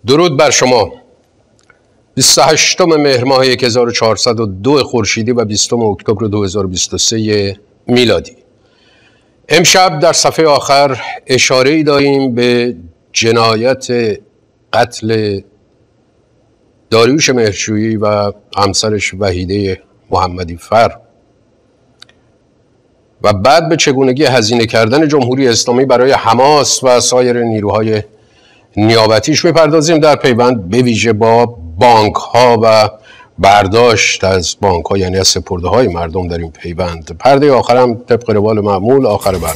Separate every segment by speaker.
Speaker 1: درود بر شما. 28 مهر ماه 1402 خورشیدی و 20 اکتبر 2023 میلادی. امشب در صفحه آخر اشاره‌ای داریم به جنایت قتل داریوش مهرجویی و همسرش وحیده محمدی فر و بعد به چگونگی هزینه کردن جمهوری اسلامی برای حماس و سایر نیروهای نیابتیش میپردازیم، در پیوند به ویژه با بانک ها و برداشت از بانک ها، یعنی از سپرده های مردم در این پیوند. پرده آخرم طبق روال معمول آخر برنامه.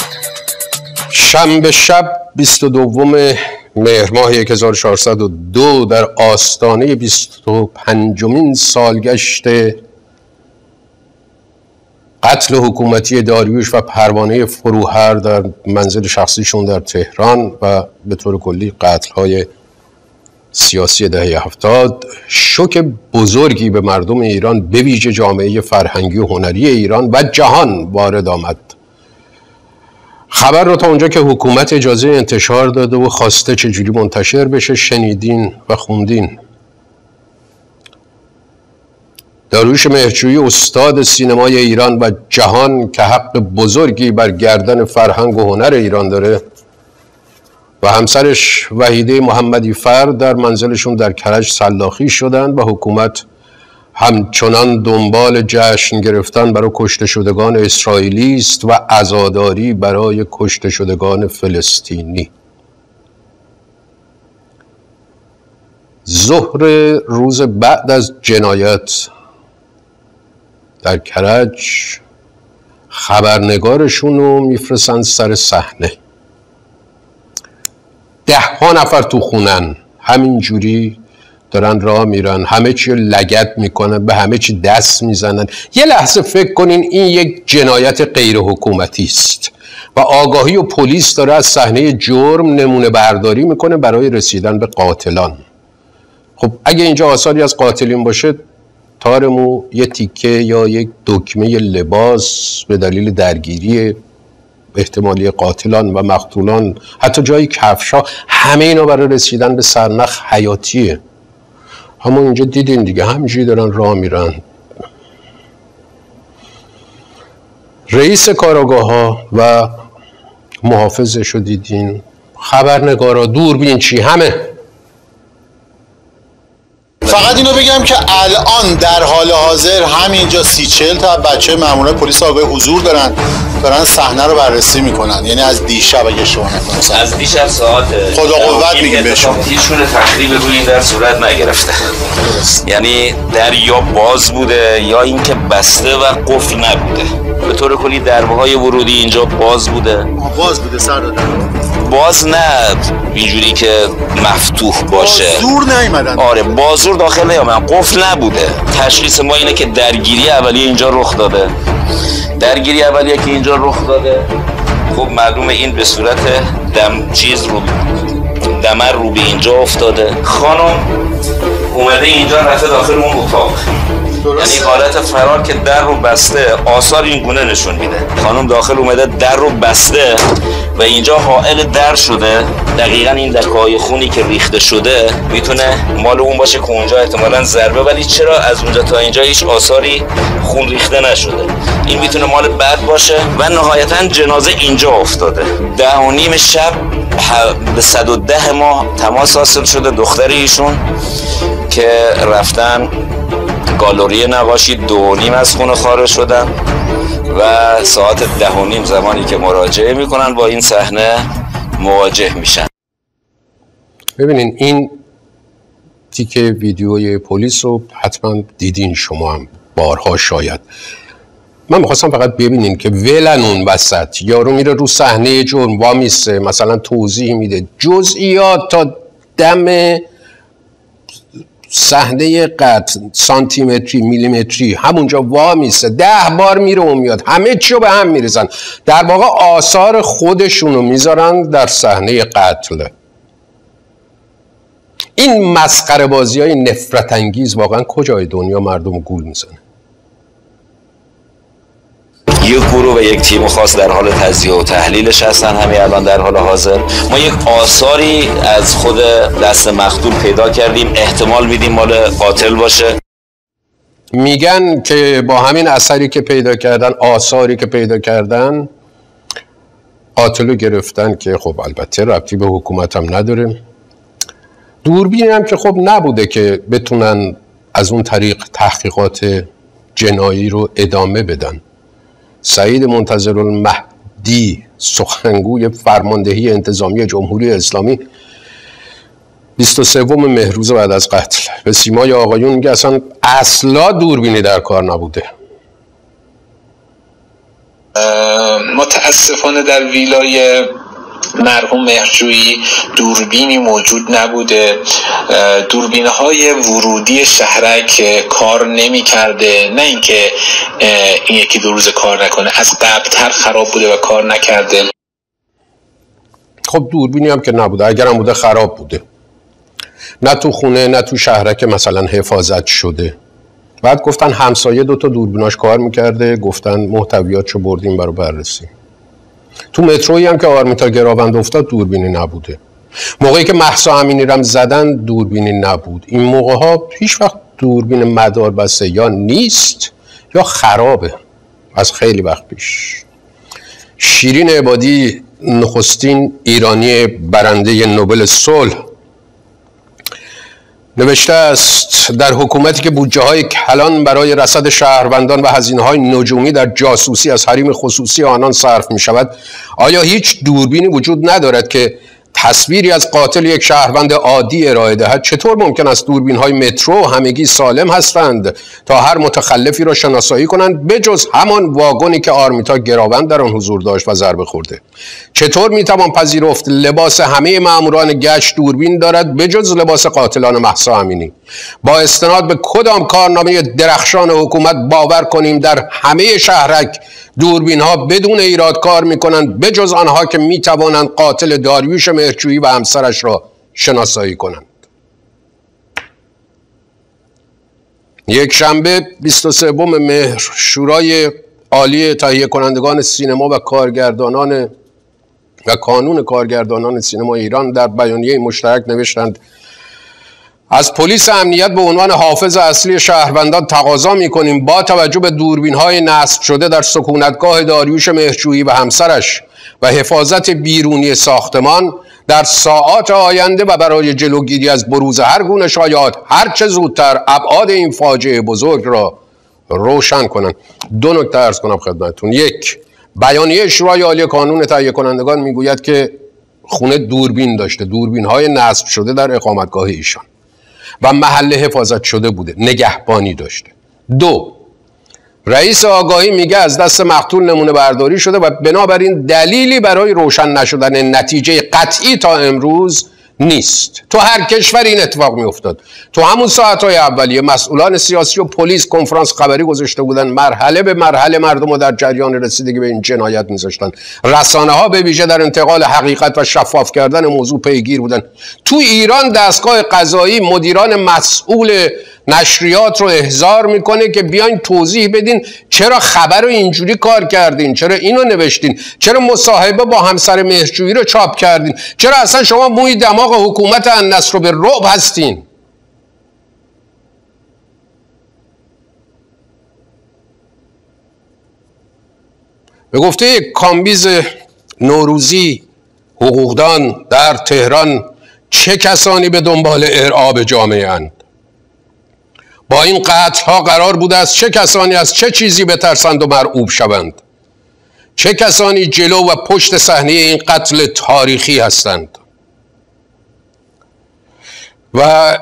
Speaker 1: شنبه شب 22 مهر ماه 1402 در آستانه 25مین سالگشت قتل حکومتی داریوش و پروانه فروهر در منزل شخصیشون در تهران و به طور کلی قتل‌های سیاسی دهه 70 شوک بزرگی به مردم ایران، به ویژه جامعه فرهنگی و هنری ایران و جهان وارد آمد. خبر رو تا اونجا که حکومت اجازه انتشار داده و خواسته چجوری منتشر بشه شنیدین و خوندین. داریوش مهرجویی استاد سینمای ایران و جهان که حق بزرگی بر گردن فرهنگ و هنر ایران داره و همسرش وحیده محمدی فر در منزلشون در کرج سلاخی شدن و حکومت همچنان دنبال جشن گرفتن برای کشته شدگان اسرائیلی است و عزاداری برای کشته شدگان فلسطینی. ظهر روز بعد از جنایت در کرج خبرنگارشون رو میفرستن سر صحنه. 10 نفر تو خونن، همینجوری دارن راه میرن، همه چی لگد میکنن، به همه چی دست میزنن. یه لحظه فکر کنین این یک جنایت غیر حکومتی است و آگاهی و پلیس داره از صحنه جرم نمونه برداری میکنه برای رسیدن به قاتلان. خب اگه اینجا آثاری از قاتلین باشه، تارمو یه تیکه یا یک دکمه لباس به دلیل درگیری احتمالی قاتلان و مقتولان، حتی جای کفشا، همه اینا برای رسیدن به سرنخ حیاتیه. همون اینجا دیدین دیگه، همینجوری دارن راه میرن. رئیس کاراگاه ها و محافظش رو دیدین، خبرنگارا، دوربین چی، همه.
Speaker 2: فقط اینو بگم که الان در حال حاضر همینجا 30-40 تا بچه مامورای پلیس آگاهی حضور دارن صحنه رو بررسی میکنن. یعنی از دیشب اگه شما نکنید،
Speaker 3: از دیشب ساعت
Speaker 2: خدا قوت میگیم بهشون،
Speaker 3: هیچون تخریب روی این در صورت نگرفته. یعنی در یا باز بوده یا اینکه بسته و قفل نبوده. به طور کلی درهای ورودی اینجا باز بوده.
Speaker 2: باز بوده سردار؟
Speaker 3: باز نه اینجوری که مفتوح باشه.
Speaker 2: بازدور نیومدن.
Speaker 3: آره بازدور داخل نیامدن، قفل نبوده. تشخیص ما اینه که درگیری اولیه اینجا رخ داده. درگیری اولیه که اینجا رخ داده، خب معلومه این به صورت دمر رو به اینجا افتاده. خانم اومده اینجا رفته داخل اون اتاق، یعنی حالت فرار که در رو بسته، آثار این گونه نشون میده. خانم داخل اومده، در رو بسته و اینجا حائل در شده. دقیقاً این لکه‌های خونی که ریخته شده میتونه مال اون باشه که اونجا احتمالاً ضربه، ولی چرا از اونجا تا اینجا هیچ آثاری خون ریخته نشده؟ این میتونه مال بعد باشه و نهایتاً جنازه اینجا افتاده. 10:30 شب به 110 ما تماس حاصل شده دختر ایشون که رفتن گالری نقاشی 2:30 از خونه خارج شدن و ساعت 10:30 زمانی که مراجعه میکنن با این صحنه مواجه میشن.
Speaker 1: ببینین این تیکه ویدیوی پلیس رو حتما دیدین شما هم بارها شاید. من میخواستم فقط ببینین که ولن اون وسط یارو میره رو صحنه جرم وامیسته، مثلا توضیح میده جزئیات تا دم صحنه قتل، سانتیمتری میلیمتری، همونجا وامیسته، 10 بار میره و میاد، همه چیو به هم میریزن. در واقع آثار خودشونو میذارن در صحنه قتل. این مسخره بازی های نفرت انگیز واقعا کجای دنیا مردم گول میزنه؟
Speaker 3: یک گروه و یک تیم خاص در حال تجزیه و تحلیلش هستن همین الان در حال حاضر. ما یک آثاری از خود دست مقتول پیدا کردیم، احتمال میدیم مال قاتل باشه.
Speaker 1: میگن که با همین اثری که پیدا کردن، آثاری که پیدا کردن، قاتل رو گرفتن که خب البته ربطی به حکومت هم نداره. دوربین هم که خب نبوده که بتونن از اون طریق تحقیقات جنایی رو ادامه بدن. سعید منتظرالمهدی سخنگوی فرماندهی انتظامی جمهوری اسلامی 23 مهروز بعد از قتل به سیمای آقایون میگه اصلا اصلا دوربینی در کار نبوده.
Speaker 4: متاسفانه در ویلای مرحوم مهرجویی دوربینی موجود نبوده. دوربین‌های ورودی شهرک کار نمی کرده، نه اینکه این یکی دو روز کار نکنه، از قبل‌تر خراب بوده و کار نکرده.
Speaker 1: خب دوربینی هم که نبوده، اگر هم بوده خراب بوده، نه تو خونه نه تو شهرک مثلا حفاظت شده. بعد گفتن همسایه 2 تا دوربیناش کار میکرده، گفتن محتویاتشو بردیم برای بررسی. تو مترویی هم که آرمیتا گراوند افتاد دوربینی نبوده. موقعی که مهسا امینی رم زدن دوربینی نبود. این موقع ها هیچ وقت دوربین مدار بسته یا نیست یا خرابه. از خیلی وقت پیش. شیرین عبادی نخستین ایرانی برنده نوبل صلح نوشته است در حکومتی که بودجه های کلان برای رصد شهروندان و هزینه های نجومی در جاسوسی از حریم خصوصی آنان صرف می شود، آیا هیچ دوربینی وجود ندارد که تصویری از قاتل یک شهروند عادی ارائه دهد؟ چطور ممکن است دوربین های مترو همگی سالم هستند تا هر متخلفی را شناسایی کنند بجز همان واگنی که آرمیتا گراوند در آن حضور داشت و ضربه خورده؟ چطور میتوان پذیرفت لباس همه ماموران گشت دوربین دارد بجز لباس قاتلان مهسا امینی؟ با استناد به کدام کارنامه درخشان حکومت باور کنیم در همه شهرک دوربین ها بدون ایراد کار میکنند بجز آنها که میتوانند قاتل داریوش مهرجویی و همسرش را شناسایی کنند؟ یک شنبه 23 مهر شورای عالی تهیه کنندگان سینما و کارگردانان و کانون کارگردانان سینما ایران در بیانیه مشترک نوشتند از پلیس امنیت به عنوان حافظ اصلی شهروندان تقاضا می‌کنیم با توجه به دوربین‌های نصب شده در سکونتگاه داریوش مهرجویی و همسرش و حفاظت بیرونی ساختمان در ساعات آینده و برای جلوگیری از بروز هر گونه شایعات هرچه زودتر ابعاد این فاجعه بزرگ را روشن کنند. 2 نکته عرض کنم خدمتتون. 1. بیانیه شورای عالی کانون تهیه کنندگان میگوید که خونه دوربین داشته، دوربین‌های نصب شده در اقامتگاه ایشان و محل حفاظت شده بوده، نگهبانی داشته. 2. رئیس آگاهی میگه از دست مقتول نمونه برداری شده و بنابراین دلیلی برای روشن نشدن نتیجه قطعی تا امروز نیست. تو هر کشور این اتفاق میافتاد. تو همون ساعتهای اولیه مسئولان سیاسی و پلیس کنفرانس خبری گذاشته بودن، مرحله به مرحله مردم رو در جریان رسیدگی به این جنایت میذاشتن. رسانه ها به ویژه در انتقال حقیقت و شفاف کردن موضوع پیگیر بودن. تو ایران دستگاه قضایی مدیران مسئول نشریات رو احضار میکنه که بیاین توضیح بدین چرا خبر رو اینجوری کار کردین، چرا اینو نوشتین، چرا مصاحبه با همسر مهرجویی رو چاپ کردین، چرا اصلا شما موی دماغ حکومت النصر رو به رعب هستین. به گفته کامبیز نوروزی حقوقدان در تهران چه کسانی به دنبال ارعاب جامعه اند؟ با این قتل ها قرار بوده است چه کسانی از چه چیزی بترسند و مرعوب شوند؟ چه کسانی جلو و پشت صحنه این قتل تاریخی هستند؟ و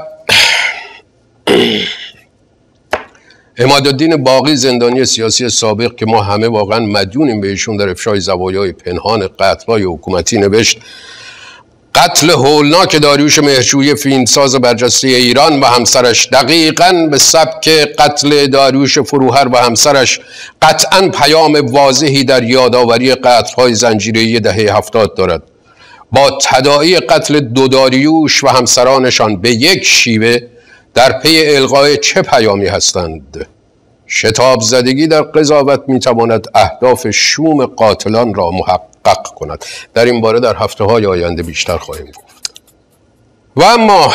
Speaker 1: عمادالدین باقی زندانی سیاسی سابق که ما همه واقعا مدیونیم به ایشون در افشای زوایای پنهان قتل‌های حکومتی نوشت قتل هولناک داریوش مهرجویی فیلمساز برجسته ایران و همسرش دقیقاً به سبک قتل داریوش فروهر و همسرش قطعاً پیام واضحی در یادآوری قتل‌های زنجیره‌ای دهه 70 دارد. با تداعی قتل 2 داریوش و همسرانشان به یک شیوه در پی الغای چه پیامی هستند؟ شتاب زدگی در قضاوت میتواند اهداف شوم قاتلان را محقق کند. در این باره در هفته‌های آینده بیشتر خواهیم گفت. و اما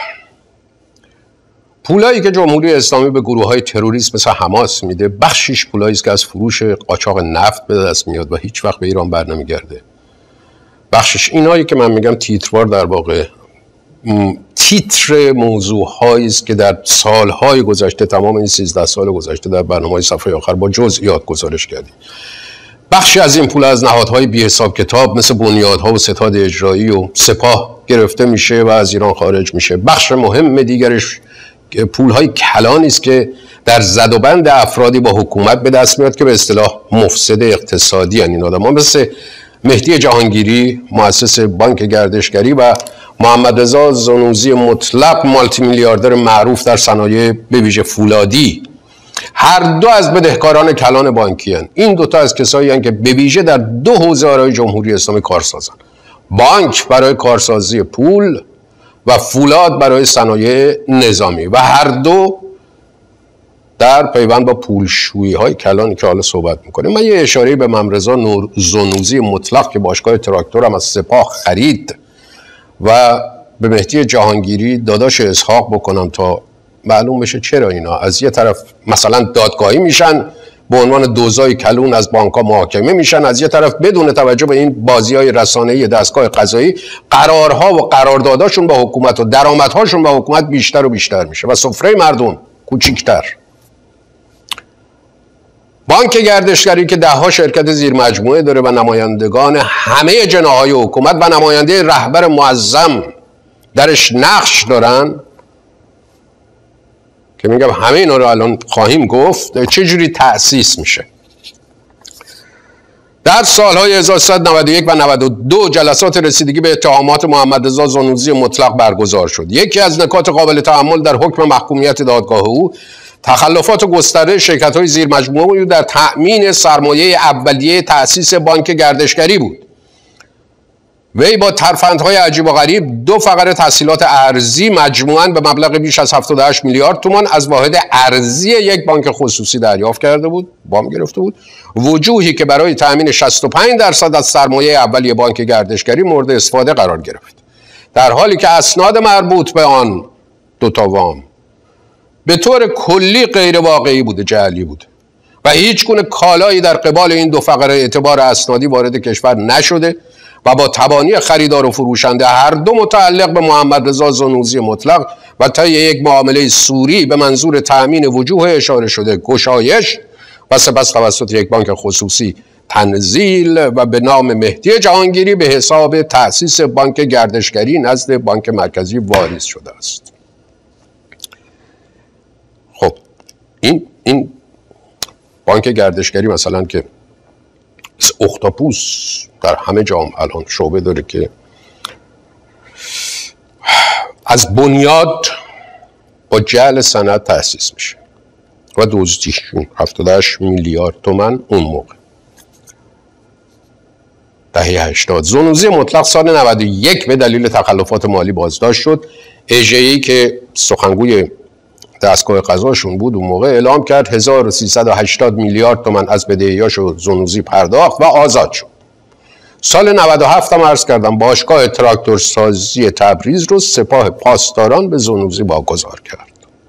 Speaker 1: پولایی که جمهوری اسلامی به گروه‌های تروریست مثل حماس میده، بخشش پولایی است که از فروش قاچاق نفت به دست میاد و هیچ وقت به ایران برنمیگرده. بخشش اینایی که من میگم تیتروار، در واقع تیتر موضوعهایی است که در سالهای گذشته، تمام این 13 سال گذشته، در برنامه‌های صفحه آخر با جزئیات گزارش کردیم. بخشی از این پول از نهادهای بی حساب کتاب مثل بنیادها و ستاد اجرایی و سپاه گرفته میشه و از ایران خارج میشه. بخش مهم دیگرش پولهای کلانی است که در زدوبند افرادی با حکومت به دست میاد که به اصطلاح مفسد اقتصادی هستند. این آدم‌ها مثل مهدی جهانگیری، مؤسس بانک گردشگری، و محمد رضا زنوزی مطلق، مالتی میلیاردر معروف در صنایع به ویژه فولادی. هر دو از بدهکاران کلان بانکی هستند. این دوتا از کسایی هستند که به ویژه در دو حوزه آرای جمهوری اسلامی کار سازن. بانک برای کارسازی پول و فولاد برای صنایع نظامی، و هر دو در پیوند با پولشویی های کلانی که حالا صحبت میکنیم. من یه اشاره به محمد رضا زنوزی مطلق که باشگاه تراکتور هم از سپاه خرید و به مهدی جهانگیری داداش اسحاق بکنم تا معلوم بشه چرا اینا از یه طرف مثلا دادگاهی میشن، به عنوان دوزای کلون از بانک‌ها محاکمه میشن، از یه طرف بدون توجه به این بازی‌های رسانه‌ای دستگاه قضایی قرارها و قرارداداشون با حکومت و درآمدهاشون با حکومت بیشتر و بیشتر میشه و سفره مردم کوچیک‌تر. بانک گردشگری که ده‌ها شرکت زیر مجموعه داره و نمایندگان همه جناح‌های حکومت و نماینده رهبر معظم درش نقش دارن که میگم همه اینا رو الان خواهیم گفت چجوری تأسیس میشه. در سالهای 1391 و 92 جلسات رسیدگی به اتهامات محمد رضا زنوزی مطلق برگزار شد. یکی از نکات قابل تأمل در حکم محکومیت دادگاه او تخلفات گسترده شرکت‌های زیر مجموعه در تأمین سرمایه اولیه تأسیس بانک گردشگری بود. وی با ترفندهای عجیب و غریب 2 فقره تسهیلات ارزی مجموعاً به مبلغ بیش از 78 میلیارد تومان از واحد ارزی یک بانک خصوصی دریافت کرده بود، وام گرفته بود، وجوهی که برای تأمین 65% از سرمایه اولیه بانک گردشگری مورد استفاده قرار گرفت، در حالی که اسناد مربوط به آن 2 تا وام به طور کلی غیر واقعی بوده، جعلی بوده و هیچ گونه کالایی در قبال این 2 فقره اعتبار اسنادی وارد کشور نشده و با تبانی خریدار و فروشنده هر دو متعلق به محمد رضا زنوزی مطلق و طی یک معامله سوری به منظور تأمین وجوه اشاره شده گشایش و سپس توسط یک بانک خصوصی تنزیل و به نام مهدی جهانگیری به حساب تأسیس بانک گردشگری نزد بانک مرکزی واریز شده است. خب این بانک گردشگری مثلا که اختاپوس در همه جام الان شعبه داره که از بنیاد با جعل سند تأسیس میشه و دزدیشون 78 میلیارد تومان اون موقع دهه 80. زنوزی مطلق سال 91 به دلیل تخلفات مالی بازداشت شد. اژه‌ای که سخنگوی دستگاه قضاشون بود اون موقع اعلام کرد 1380 میلیارد تومان از بدهیاشو زنوزی پرداخت و آزاد شد. سال 97 هم عرض کردم باشگاه تراکتورسازی تبریز رو سپاه پاسداران به زنوزی واگذار کرد.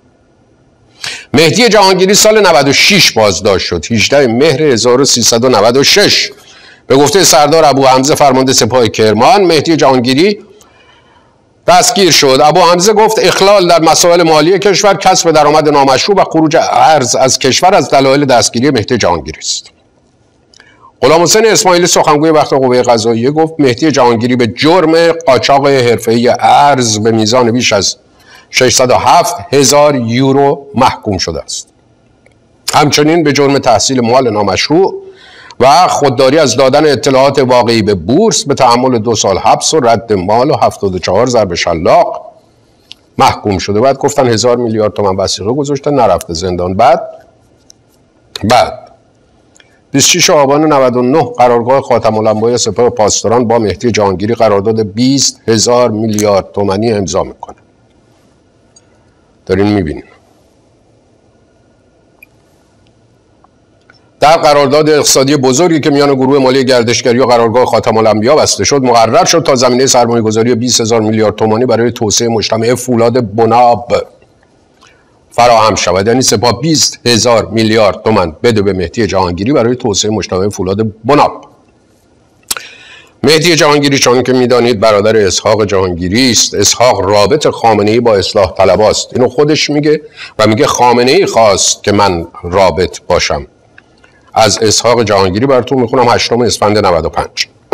Speaker 1: مهدی جهانگیری سال 96 بازداشت شد. 18 مهر 1396 به گفته سردار ابو حمزه فرمانده سپاه کرمان مهدی جهانگیری دستگیر شد. ابو حمزه گفت اخلال در مسائل مالی کشور، کسب درآمد نامشروع و خروج ارز از کشور از دلایل دستگیری مهدی جهانگیری است. غلام حسین اسماعیلی سخنگوی وقت قوه قضاییه گفت مهدی جهانگیری به جرم قاچاق حرفه‌ای ارز به میزان بیش از 607,000 یورو محکوم شده است. همچنین به جرم تحصیل مال نامشروع و خودداری از دادن اطلاعات واقعی به بورس به تحمل 2 سال حبس و رد مال و 74 ضرب شلاق محکوم شده. بعد گفتن 1000 میلیارد تومان وثیقه گذاشتن، نرفته زندان. بعد 26 آبان 99 قرارگاه خاتم الانبیاء سپاه پاسداران با مهدی جهانگیری قرارداد 20,000 میلیارد تومانی امضا میکنه. دارین میبینین در قرارداد اقتصادی بزرگی که میان گروه مالی گردشگری و قرارگاه خاتم الانبیا بسته شد، مقرر شد تا زمینه سرمایه‌گذاری 20,000 میلیارد تومانی برای توسعه مجتمع فولاد بناب فراهم شود. یعنی سپاه 20,000 میلیارد تومان بده به مهدی جهانگیری برای توسعه مجتمع فولاد بناب. مهدی جهانگیری چون که میدانید برادر اسحاق جهانگیری است. اسحاق رابط خامنه‌ای با اصلاح طلباست. اینو خودش میگه و میگه خامنه‌ای خواست که من رابط باشم. از اسحاق جهانگیری براتون میخونم 8 اسفند 95.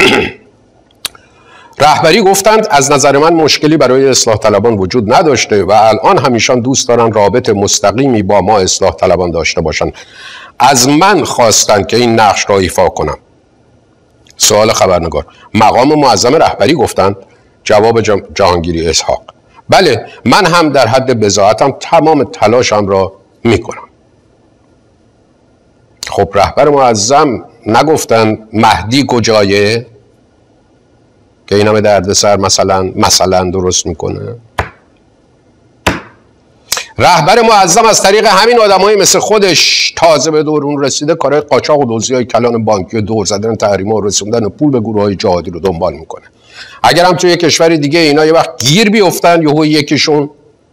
Speaker 1: رهبری گفتند از نظر من مشکلی برای اصلاح طلبان وجود نداشته و الان همیشان دوست دارن رابط مستقیمی با ما اصلاح طلبان داشته باشن. از من خواستند که این نقش را ایفا کنم. سوال خبرنگار: مقام معظم رهبری گفتند؟ جواب جهانگیری اسحاق: بله، من هم در حد بضاعتم تمام تلاشم را میکنم. خب رهبر معظم نگفتن مهدی کجایه که این همه دردسر مثلا درست میکنه؟ رهبر معظم از طریق همین آدمایی مثل خودش تازه به دورون رسیده کارهای قاچاق و دزدی‌های کلان بانکی و دور زدن تحریم‌ها و رسوندن پول به گروه‌های جهادی رو دنبال میکنه. اگر هم توی یک کشور دیگه اینا یه وقت گیر بیفتن یهو یکیشون،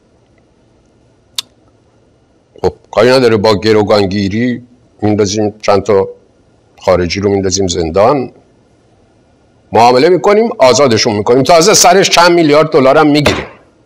Speaker 1: خب کاری نداره، با گروگانگیری میندازیم چند تا خارجی رو میندازیم زندان، معامله میکنیم، آزادشون میکنیم، تازه سرش چند میلیارد دلار هم میگیریم.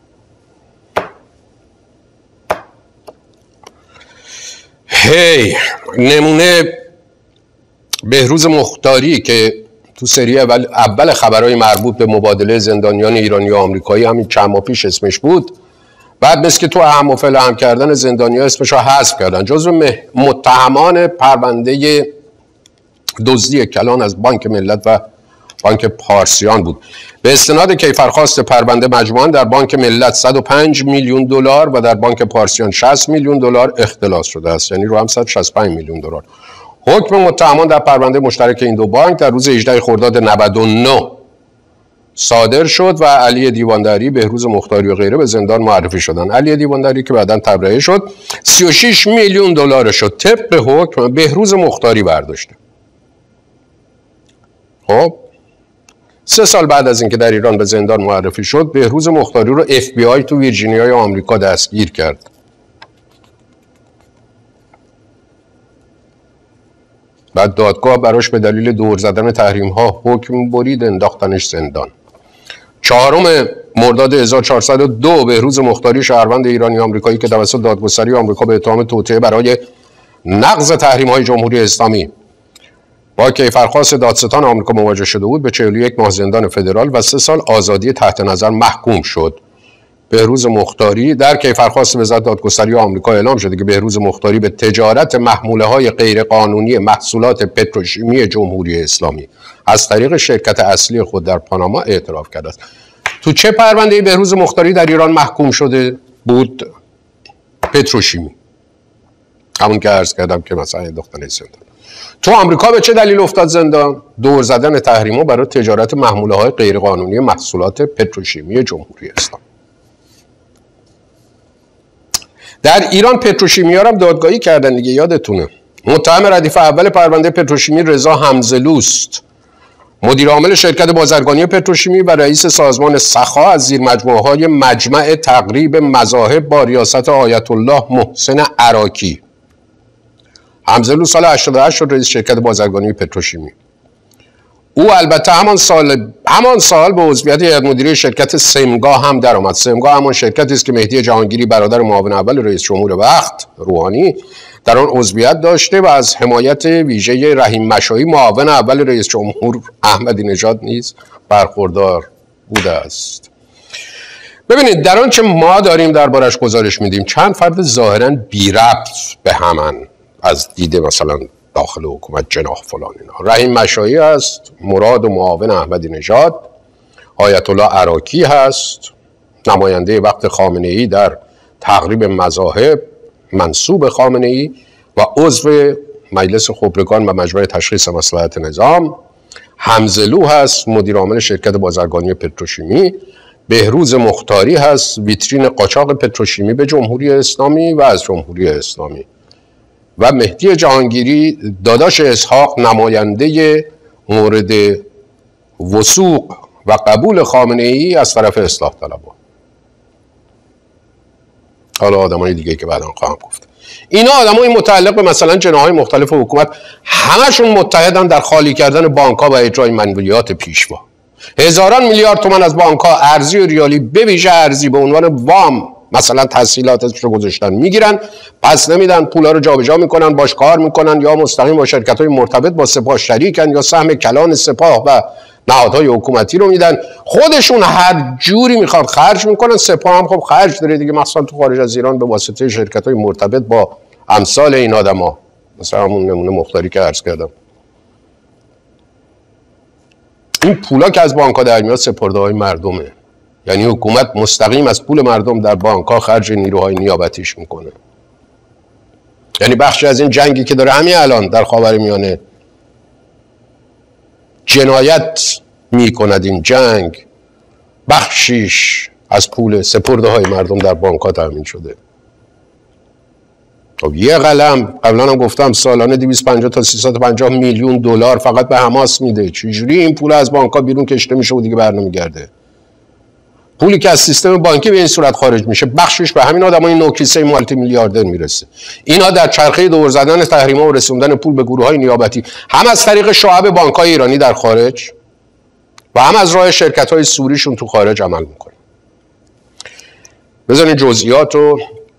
Speaker 1: نمونه بهروز مختاری که تو سری اول خبرهای مربوط به مبادله زندانیان ایرانی و آمریکایی همین چند ماه پیش اسمش بود، بعد مثل که تو اهم و فلهم کردن زندانی‌ها اسمش رو حذف کردن. جزو متهمان پرونده دزدی کلان از بانک ملت و بانک پارسیان بود. به استناد کیفرخواست پرونده مجموعاً در بانک ملت 105 میلیون دلار و در بانک پارسیان 60 میلیون دلار اختلاس شده است، یعنی رو هم 165 میلیون دلار. حکم متهمان در پرونده مشترک این دو بانک در روز 18 خرداد 99 صادر شد و علی دیواندری، بهروز مختاری و غیره به زندان معرفی شدند. علی دیواندری که بعداً تبرئه شد 36 میلیون دلار شد طبق حکم بهروز مختاری برداشته. خب 3 سال بعد از اینکه در ایران به زندان معرفی شد، بهروز مختاری رو FBI تو ویرجینیای آمریکا دستگیر کرد. بعد دادگاه براش به دلیل دور زدن تحریم ها حکم برید، انداختنش زندان. 4 مرداد 1402 بهروز مختاری شهروند ایرانی آمریکایی که توسط دادگستری آمریکا به اتهام توطئه برای نقض تحریم های جمهوری اسلامی با کیفرخواست دادستان آمریکا مواجه شده بود، به 41 ماه زندان فدرال و 3 سال آزادی تحت نظر محکوم شد. بهروز مختاری در کیفرخواست وزارت دادگستری آمریکا اعلام شده که بهروز مختاری به تجارت محموله‌های غیرقانونی محصولات پتروشیمی جمهوری اسلامی از طریق شرکت اصلی خود در پاناما اعتراف کرده است. تو چه پرونده‌ای بهروز مختاری در ایران محکوم شده بود؟ پتروشیمی، همون که عرض کردم که مثلا انداختن زندان. تو آمریکا به چه دلیل افتاد زندان؟ دور زدن تحریم‌ها برای تجارت محموله‌های غیرقانونی محصولات پتروشیمی جمهوری اسلامی. در ایران پتروشیمی‌ها رو هم دادگاهی کردن دیگه، یادتونه. متهم ردیف اول پرونده پتروشیمی رضا حمزلوست، مدیر عامل شرکت بازرگانی پتروشیمی و رئیس سازمان سخا از زیر مجموعه‌های مجمع تقریب مذاهب با ریاست آیت الله محسن عراکی. حمزلوست سال 88 شد رئیس شرکت بازرگانی پتروشیمی. او البته همان سال به عضویت هیئت مدیره شرکت سمگا هم درآمد. سمگا همان شرکتی است که مهدی جهانگیری برادر معاون اول رئیس جمهور وقت روحانی در آن عضویت داشته و از حمایت ویژه رحیم مشایی معاون اول رئیس جمهور احمدی نژاد نیز برخوردار بوده است. ببینید در آنچه ما داریم دربارش گزارش میدیم چند فرد ظاهراً بی ربط به همان از دید مثلا داخل حکومت جناح فلان اینا. رحیم مشایی هست، مراد و معاون احمدی نژاد، آیت الله عراکی هست، نماینده وقت خامنه‌ای در تقریب مذاهب منسوب خامنه‌ای و عضو مجلس خبرگان و مجمع تشخیص مصلحت نظام. حمزلو هست، مدیر عامل شرکت بازرگانی پتروشیمی. بهروز مختاری هست، ویترین قاچاق پتروشیمی به جمهوری اسلامی و از جمهوری اسلامی. و مهدی جهانگیری داداش اسحاق نماینده مورد وثوق و قبول خامنه‌ای از طرف اصلاح طلبان. حالا آدمای دیگه که بعداً خواهم گفت. اینا آدمای متعلق به مثلا جناح‌های مختلف حکومت، همشون متحدن در خالی کردن بانک‌ها و اجرای منویات پیشوا. هزاران میلیارد تومان از بانک‌ها ارزی و ریالی به ویژه ارزی به عنوان وام مثلا تسهیلاتش رو گذاشتن میگیرن، پس نمیدن، پولا رو جابجا میکنن، باش کار میکنن، یا مستقیم با شرکت‌های مرتبط با سپاه شریکن یا سهم کلان سپاه و نهادهای حکومتی رو میدن. خودشون هر جوری میخواد خرج میکنن، سپاه هم خب خرج داره دیگه، مثلا تو خارج از ایران به واسطه شرکت‌های مرتبط با امثال این آدما، مثلا همون نمونه مختاری که عرض کردم. این پولا که از بانک‌ها در میاد سپرده‌های مردمه، یعنی حکومت مستقیم از پول مردم در بانک‌ها خرج نیروهای نیابتیش میکنه. یعنی بخشی از این جنگی که داره همین الان در خاورمیانه جنایت میکند، این جنگ بخشیش از پول سپرده‌های مردم در بانک‌ها تامین شده. خب یه قلم قبلا هم گفتم سالانه 250 تا 350 میلیون دلار فقط به حماس میده. چجوری این پول از بانک‌ها بیرون کشته میشه و دیگه برنمیگرده؟ پولی که از سیستم بانکی به این صورت خارج میشه بخشش به همین آدمای نوکیسه مالتی میلیاردر میرسه. اینا در چرخه دور زدن تحریم‌ها و رسوندن پول به گروه‌های نیابتی، هم از طریق شعب بانک‌های ایرانی در خارج و هم از راه شرکت‌های سوریشون تو خارج عمل میکنه. بذارین جزئیات رو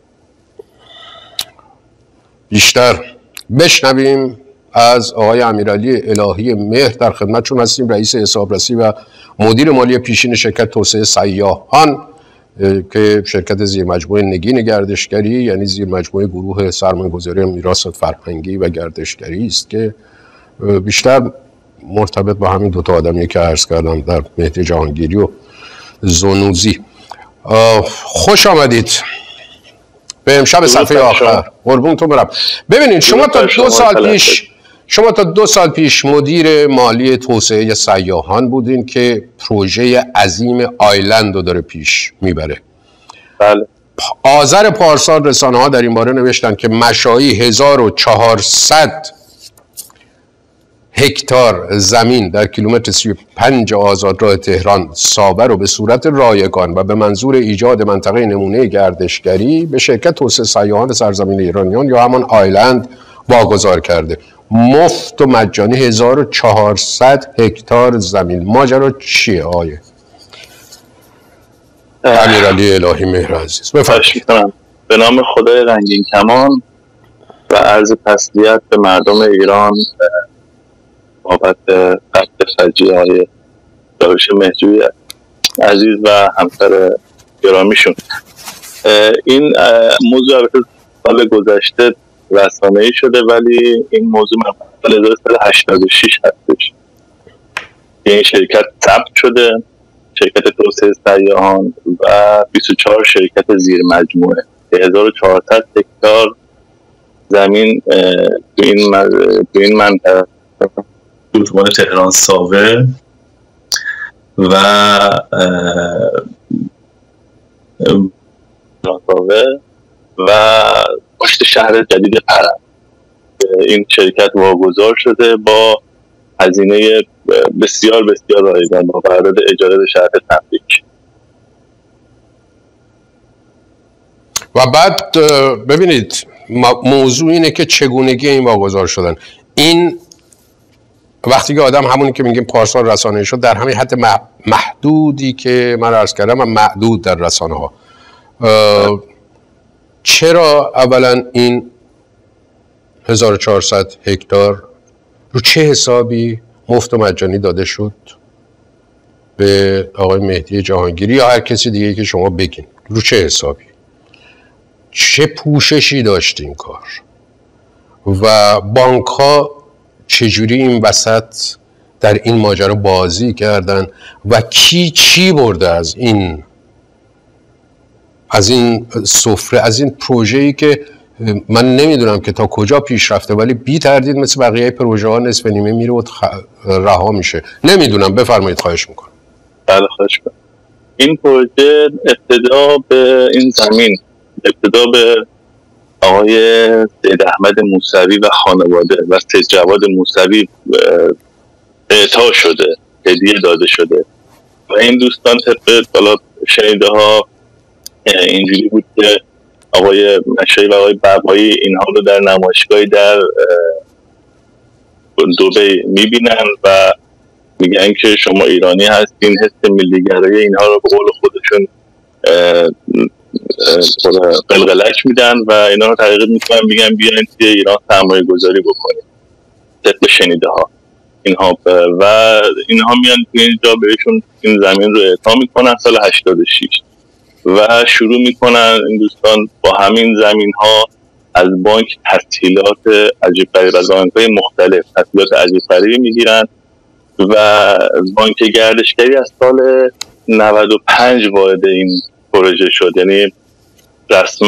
Speaker 1: بیشتر بشنویم از آقای امیرعلی الهی مهر، در خدمتشون هستیم، رئیس حسابرسی و مدیر مالی پیشین شرکت توسعه سیاحان که شرکت زیرمجموعه نگین گردشگری، یعنی زیرمجموعه گروه سرمایه‌گذاری میراث فرهنگی و گردشگری است که بیشتر مرتبط با همین دوتا آدمی که عرض کردم در مهدی جهانگیری و زنوزی. خوش آمدید به امشب صفحه آخر. قربونتون برم. ببینید شما تا 2 سال پیش مدیر مالی توسعه سیاحان بودین که پروژه عظیم آیلند رو داره پیش میبره.
Speaker 5: بله.
Speaker 1: آذر پارسال رسانه ها در این باره نوشتن که مشائی 1400 هکتار زمین در کیلومتر 35 آزادراه تهران سابه رو به صورت رایگان و به منظور ایجاد منطقه نمونه گردشگری به شرکت توسعه سیاحان سرزمین ایرانیان یا همان آیلند واگذار کرده. مفت و مجانی 1400 هکتار زمین. ماجرا چیه آیه امیرعلی الهی مهر عزیز؟
Speaker 5: بفرمایید. به نام خدای رنگین کمان و عرض تسلیت به مردم ایران بابت قتل فجیع داریوش مهرجویی عزیز و همسر گرامیشون. این موضوع البته سال گذشته رسانه‌ای شده، ولی این موضوع سال 1986 هستش. این شرکت ثبت شده، شرکت توسعه سیاحان و 24 شرکت زیر مجموعه 1400 هکتار زمین تو این منطقه اتوبان تهران ساوه و پشت شهر جدید پرند. این شرکت واگذار شده با هزینه بسیار بسیار رایگان با قرارداد اجاره به شرط تملیک.
Speaker 1: و بعد ببینید موضوع اینه که چگونگی این واگذار شدن. این وقتی که آدم همونی که میگیم پارسال رسانه شد در همین حد محدودی که من عرض کردم و محدود در رسانه ها، چرا اولا این 1400 هکتار رو چه حسابی مفت و مجانی داده شد به آقای مهدی جهانگیری یا هر کسی دیگه که شما بگین؟ رو چه حسابی؟ چه پوششی داشت این کار؟ و بانک ها چجوری این وسط در این ماجرا بازی کردن و کی چی برده از این سفره، از این پروژه‌ای که من نمیدونم که تا کجا پیش رفته، ولی بی تردید مثل بقیه پروژه ها نصف نیمه میره و رها میشه. نمیدونم، بفرمایید. خواهش میکنم.
Speaker 5: بله خواهش میکنم. این پروژه ابتدا به این زمین، ابتدا به آقای سید احمد موسوی و خانواده و سید جواد موسوی اعطا شده، هدیه داده شده و این دوستان طبق بالا شنیده ها اینجوری بود که آقای مشایی و آقای بابایی اینها رو در نمایشگاهی در دبی میبینن و میگن که شما ایرانی هستین، حس ملیگرایی اینها رو به قول خودشون قلقلک میدن و اینا رو ترغیب میکنن، میگن بیاین توی ایران سرمایه گذاری بکنید طبق شنیده ها اینها و اینها میان توی اینجا بهشون این زمین رو اعطا میکنن سال 86 و شروع میکنن این دوستان با همین زمین ها از بانک تسهیلات عجیب غریب از بانک‌های مختلف تسهیلات عجیب غریبی میگیرن و بانک گردشگری از سال 95 وارد این پروژه شد، یعنی رسما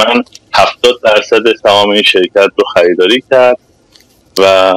Speaker 5: 70% سهام این شرکت رو خریداری کرد و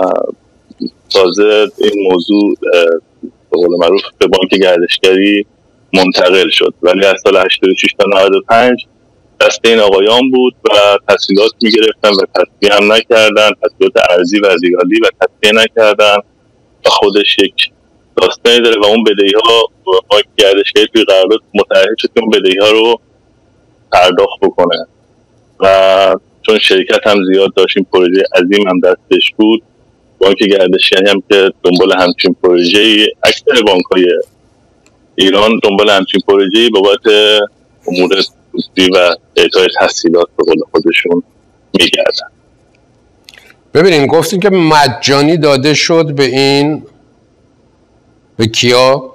Speaker 5: تازه این موضوع به قول معروف به بانک گردشگری منتقل شد، ولی از سال 86 تا 95 دست این آقایان بود و تسهیلات میگرفتن و تصفیه هم نکردن، تسهیلات ارضی و ریالی و تصفیه نکردن و خودش یک داستانی داره و اون بدهی ها بانک گردشگری توی قرارداد متعهد شد که اون بدهی ها رو پرداخت بکنه و چون شرکت هم زیاد داشت این پروژه عظیم هم دستش بود، بانک گردشگری هم که دنبال همچین پروژه‌ای، اکثر بانک‌های ایران دنبال همچین پروژه‌ای بابت امور سودی و اعطای تسهیلات به قول خودشون میگردن.
Speaker 1: ببینین گفتین که مجانی داده شد به این، به کیا؟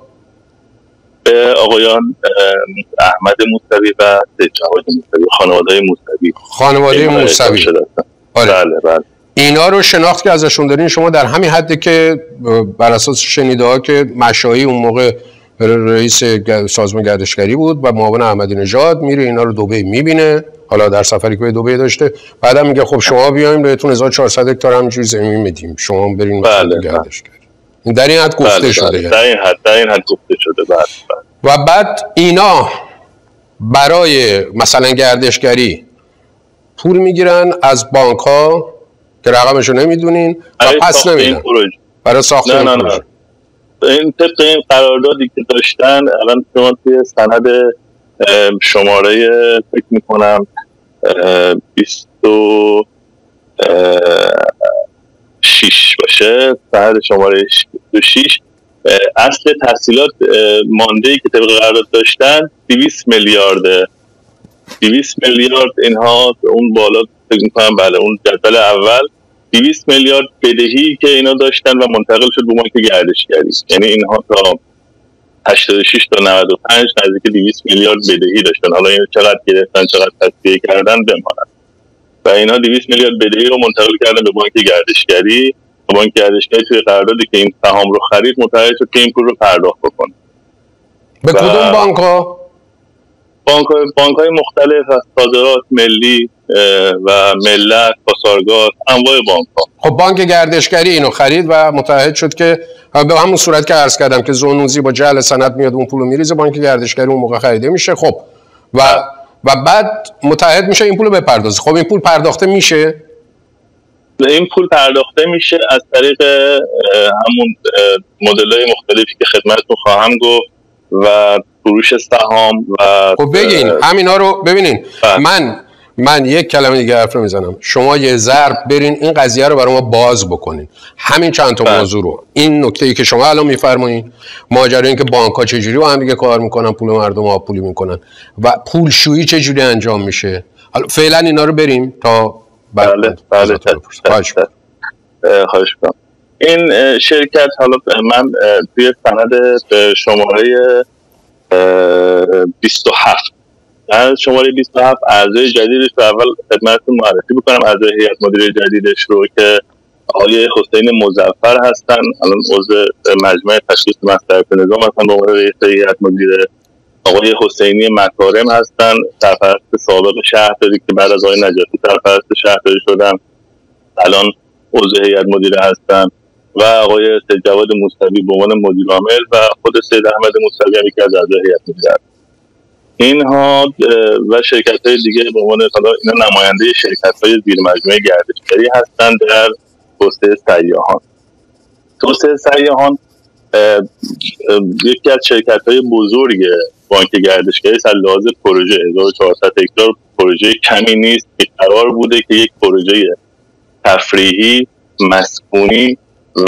Speaker 5: به آقایان احمد موسوی و سید جواد موسوی، خانواده موسوی.
Speaker 1: خانواده موسوی.
Speaker 5: بله بله.
Speaker 1: اینا رو شناخت که ازشون دارین شما در همین حدی که بر اساس شنیده ها که مشایی اون موقع رئیس سازمان گردشگری بود و معاون احمدی نژاد میره اینا رو دبی میبینه، حالا در سفری که به دبی داشته، بعدم میگه خب شما بیایم بهتون 1400 هکتار همینجوری زمین میدیم شما برین گردشگری. در این حد گفته شده.
Speaker 5: در این حد گفته شده. بله.
Speaker 1: و بعد اینا برای مثلا گردشگری پول میگیرن از بانک ها که رقمشو نمیدونین و پس نمیدن برای ساختن
Speaker 5: نه. این طبق این قراردادی که داشتن الان شما توی سند شماره فکر میکنم 26 باشه، سند شماره 26 اصل تحصیلات مانده‌ای که طبق قرارداد داشتن 200 میلیارده. 200 میلیارد اینها اون بالا فکر میکنم بله اون جدول اول 200 میلیارد بدهی که اینا داشتن و منتقل شد به بانک گردشگری، یعنی اینها تا 86 تا 95 نزدیک 200 میلیارد بدهی داشتن. حالا این چقدر گرفتن چقدر تصفیه کردن بماند و اینها 200 میلیارد بدهی رو منتقل کردن به بانک گردشگری و بانک گردشگری توی قراردادی که این سهام رو خرید متعهد شد که این پول رو پرداخت بکنه.
Speaker 1: به کدوم بانک‌ها؟
Speaker 5: بانک‌های مختلف از صادرات ملی و ملت، پاسارگاد، انواع بانک‌ها.
Speaker 1: خب بانک گردشگری اینو خرید و متعهد شد که به همون صورت که عرض کردم که زونوزی با جعل سند میاد اون پولو میریزه، بانک گردشگری اون موقع خریده میشه. خب و بعد متعهد میشه این پولو بپردازه. خب این پول پرداخته میشه؟
Speaker 5: این پول پرداخته میشه از طریق همون مدل‌های مختلفی که خدمتتون خواهم گفت و فروش سهام و
Speaker 1: خب بگین همینا رو ببینین. من یک کلمه دیگه حرف نمیزنم، شما یه ضرب برین این قضیه رو برای ما باز بکنین، همین چند تا موضوع رو، این نکته‌ای که شما الان میفرمایین، ماجرا این که بانک‌ها چجوری با هم دیگه کار میکنن، پول مردم آبپولی میکنن و پولشویی چجوری انجام میشه. حالا فعلا اینا رو بریم تا
Speaker 5: بله خواهش کنم. این شرکت حالا من توی سند شماره 27 شماره 27 اعضای جدیدش رو اول خدمتتون معرفی بکنم. اعضای هیئت مدیره جدیدش رو که آقای حسین مظفر هستن، الان عضو مجمع تشخیص مصرف نظام هستن به عنوان رئیس هیئت مدیره. آقای حسینی مکارم هستن، سرپرست سابق شهرداری که بعد از آقای نجاتی سرپرست شهرداری شدن، الان عضو هیئت مدیره هستن و آقای سید جواد موسوی به عنوان مدیر عامل و خود سید احمد موسوی هم یکی از اعضای هیئت مدیره هستن. اینها و شرکت‌های دیگه به عنوان اینا نماینده شرکت‌های زیر مجموعه گردشگری هستند در توسعه سیاحان. توسعه سیاحان یکی از شرکت‌های بزرگ بانک گردشگری از لحاظ پروژه 1400 هکتار پروژه کمی نیست که قرار بوده که یک پروژه تفریحی، مسکونی و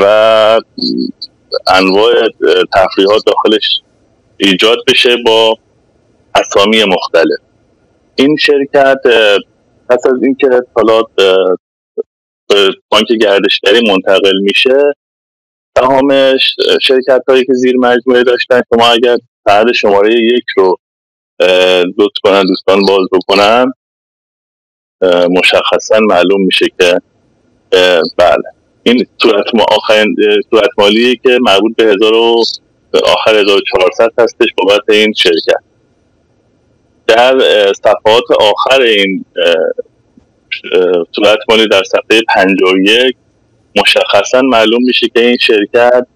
Speaker 5: انواع تفریحات داخلش ایجاد بشه با اسامی مختلف. این شرکت پس از اینکه اطلاعات به بانک گردشگری منتقل میشه، تمام شرکت هایی که زیر مجموعه داشتن که ما اگر سند شماره 1 رو لطف کنن دوستان باز بکنن مشخصا معلوم میشه که بله این آخرین صورت مالیه که مربوط به آخر 1400 هستش بابت این شرکت. در صفحات آخر این صورت مالی در صفحه 51 مشخصا معلوم میشه که این شرکت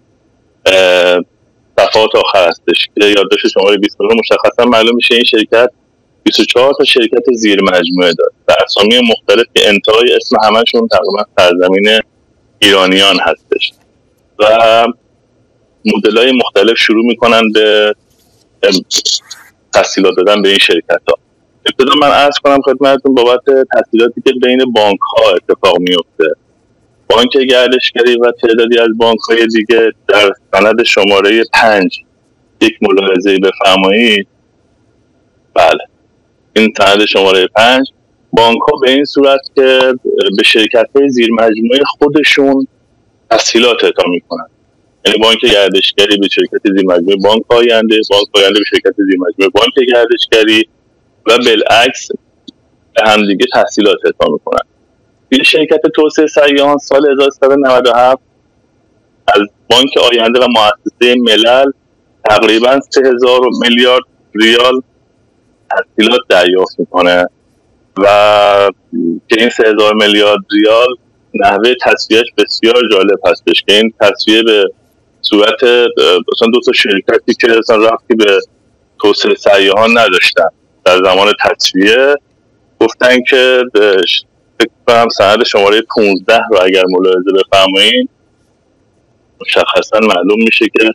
Speaker 5: صفحات آخر هستش که یادداشت شماره 29 مشخصا معلوم میشه این شرکت 24 تا شرکت زیر مجموعه داره و اسامی مختلف که انتهای اسم همشون تقریبا سرزمین ایرانیان هستش و مدل‌های مختلف شروع میکنن به تسهیلات دادن به این شرکت ها. ابتدا من عرض کنم خدمتتون بابت تسهیلاتی که بین بانک ها اتفاق میفته. بانک گردشگری و تعدادی از بانک های دیگه در سند شماره 5 یک ملاحظه بفرمایید. بله این سند شماره 5 بانک ها به این صورت که به شرکت های زیر مجموعه خودشون تسهیلات اعطا میکنن. یعنی بانک گردشگری به شرکت زیر مجموعه بانک آینده به شرکت زیر مجموعه بانک گردشگری و بالعکس به همدیگه تسهیلات اعطا میکنن. این شرکت توسعه سیاحان سال 1397 از بانک آینده و مؤسسه ملل تقریبا 3000 میلیارد ریال تسهیلات دریافت میکنه و که این 3000 میلیارد ریال نحوه تصفیهش بسیار جالب هستش که این تصفیه به صورت مثلا دو تا شرکتی که اصلا ربطی به توسعه سیاحان نداشتن در زمان تصفیه گفتن که فکر کنم سند شماره 15 رو اگر ملاحظه بفرمایید مشخصا معلوم میشه که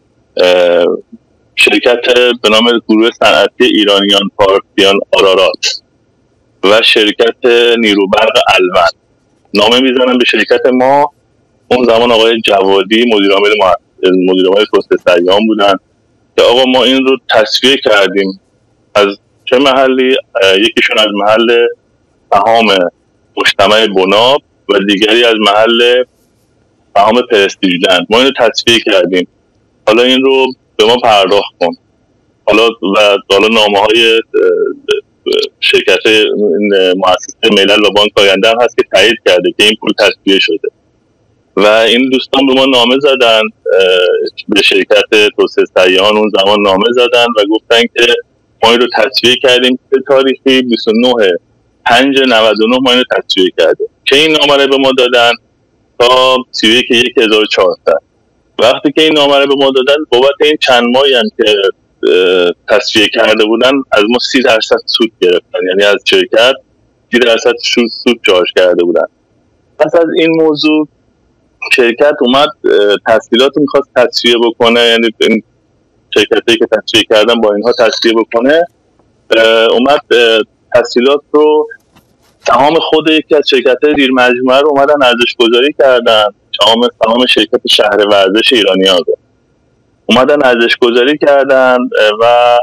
Speaker 5: شرکت به نام گروه صنعتی ایرانیان پارکیان آرارات و شرکت نیروبرق الون نامه میزنن به شرکت ما. اون زمان آقای جوادی مدیر عامل توسعه سیاحان بودن که آقا ما این رو تصفیه کردیم از چه محلی؟ یکیشون از محل سهام مجتمع بناب و دیگری از محل سهام پرستیجلند. ما این رو تصفیه کردیم، حالا این رو به ما پرداخت کن. حالا نامه های شرکت مؤسسه ملل و بانک آینده هم هست که تایید کرده که این پول تصفیه شده و این دوستان به ما نامه زدن، به شرکت توسعه سیاحان اون زمان نامه زدن و گفتن که ما این رو تصفیه کردیم به تاریخی 29/5/99 ما این رو تصفیه کردیم که این نامه رو به ما دادن تا 31/1400. وقتی که این نامه رو به ما دادن بابت این چند ماهی هم که تصفیه کرده بودن از ما 30% سود گرفتن، یعنی از شرکت 30% سود چارج کرده بودن. پس از این موضوع شرکت اومد تسهیلات میخواست تصفیه بکنه، یعنی این شرکتی که تصفیه کردن با اینها تصفیه بکنه، اومد تسهیلات رو سهام خود یکی از شرکت‌های زیر مجموعه رو اومدن ارزش گذاری کردن، سهام شرکت شهر ورزش ایرانیان رو اومدن ارزش گذاری کردن و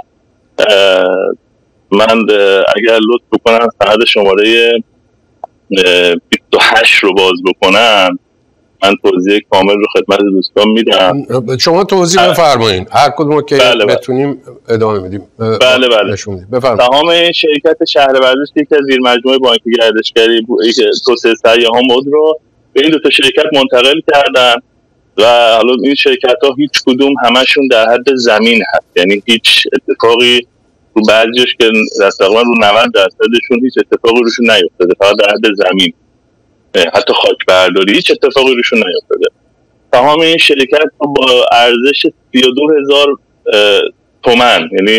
Speaker 5: من اگر لطف بکنم سند شماره 28 رو باز بکنم من توضیح کامل رو خدمت دوستان میدم.
Speaker 1: شما توضیح بفرمایید هر کدوم که بتونیم ادامه میدیم.
Speaker 5: بله بفرمایید. سهام شرکت شهر ورزش که از زیر مجموعه بانک گردشگری توسعه سیاحان بود رو به این دو تا شرکت منتقل کردن و حالا این شرکت‌ها هیچ کدوم همشون در حد زمین هست، یعنی هیچ اتفاقی رو بعضیش که تقریبا رو 90%شون هیچ اتفاقی روشون نیفتاده، فقط در حد زمین، حتی خاک برداری هیچ اتفاقی روشون نیفتاده. سهام این شرکت با ارزش 32,000 تومان، یعنی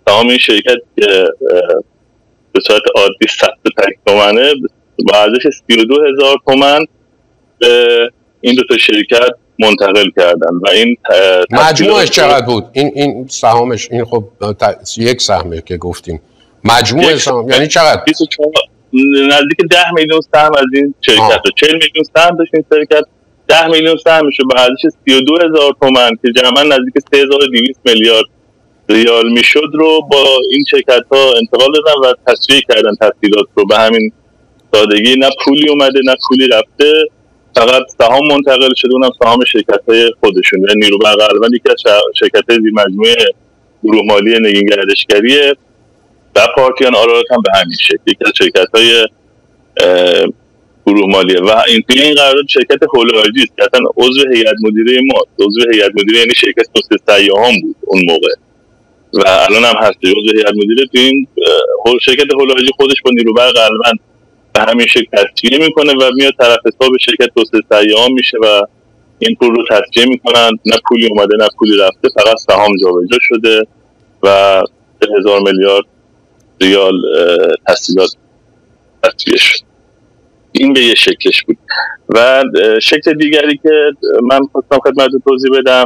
Speaker 5: سهام این شرکت که به صورت عادی 100 تومنه با ارزش 32,000 تومان به این دو تا شرکت منتقل کردن و این
Speaker 1: مجموعش چقدر بود؟ این سهامش، این خب یک سهمه که گفتیم، مجموع سهام یعنی چقدر؟
Speaker 5: 24 نزدیک 10 میلیون سهم از این شرکت، 40 میلیون سهم داشت این شرکت، 10 میلیون سهمش رو به ارزش 32,000 تومان که جمعاً نزدیک 3200 میلیارد ریال میشد رو با این شرکت ها انتقال دادن و تسویه کردن تسهیلات رو. به همین سادگی نه پولی اومده نه پولی رفته، فقط سهام منتقل شده، اونم سهام شرکت های خودشون. یعنی نیروبرق الوند یکی از شرکت های زیر مجموعه گروه مالی نگین گردشگریه و پارتیان آرارات هم به همین شکل یکی از شرکت های گروه مالیه و این قرارداد شرکت هولوارجی است که اصلا عضو هیئت مدیره ما، عضو هیئت مدیره یعنی شرکت توسعه سیاحان بود اون موقع و الان هم هست عضو هیئت مدیره. تو این شرکت هولوارجی خودش با نیروبرق الوند به همین شکل تصفیه میکنه و میاد طرف حساب شرکت توسعه سیاحان میشه و این پول رو تصفیه میکنن. نه پولی اومده نه پولی رفته، فقط سهام جابجا شده و 1000 میلیارد ریال تسهیلات تصفیه شد. این به یه شکلش بود. و شکل دیگری که من خواستم خدمت توضیح بدم،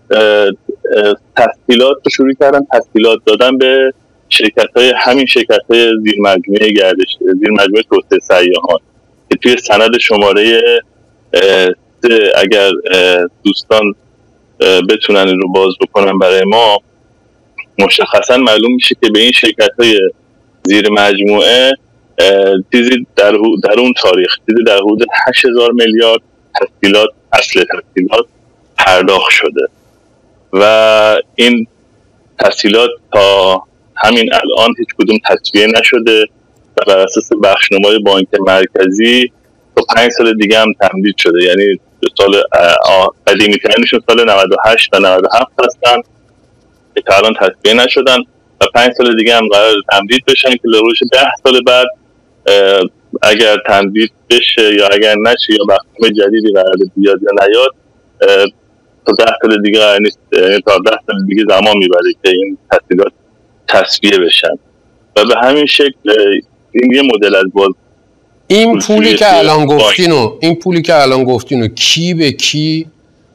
Speaker 5: تسهیلات رو شروع کردن تسهیلات دادن به همین شرکت های زیر مجموعه گردش، زیر مجموعه توسعه سیاحان که توی سند شماره اگر دوستان بتونن این رو باز بکنن برای ما، مشخصا معلوم میشه که به این شرکت های زیر مجموعه چیزی در اون تاریخ چیزی در حدود 8000 میلیارد تسهیلات، اصل تسهیلات پرداخت شده و این تسهیلات تا همین الان هیچ کدوم تصفیه نشده و بر اساس بخشنمای بانک مرکزی تا 5 سال دیگه هم تمدید شده. یعنی سال قدیمی ترینشون سال 98 تا 97 هستن که تا الان تصفیه نشدن و 5 سال دیگه هم قرار تمدید بشن که لروش 10 سال بعد اگر تمدید بشه یا اگر نشه یا بخشنامه جدیدی قرار بیاد یا نیاد تا 10 سال دیگه قرار نیست، تا 10 سال دیگه زمان میبره که این تسهیلات تصفیه بشن و به همین شکل این یه مدل از باز
Speaker 1: این پولی که الان گفتین و کی به کی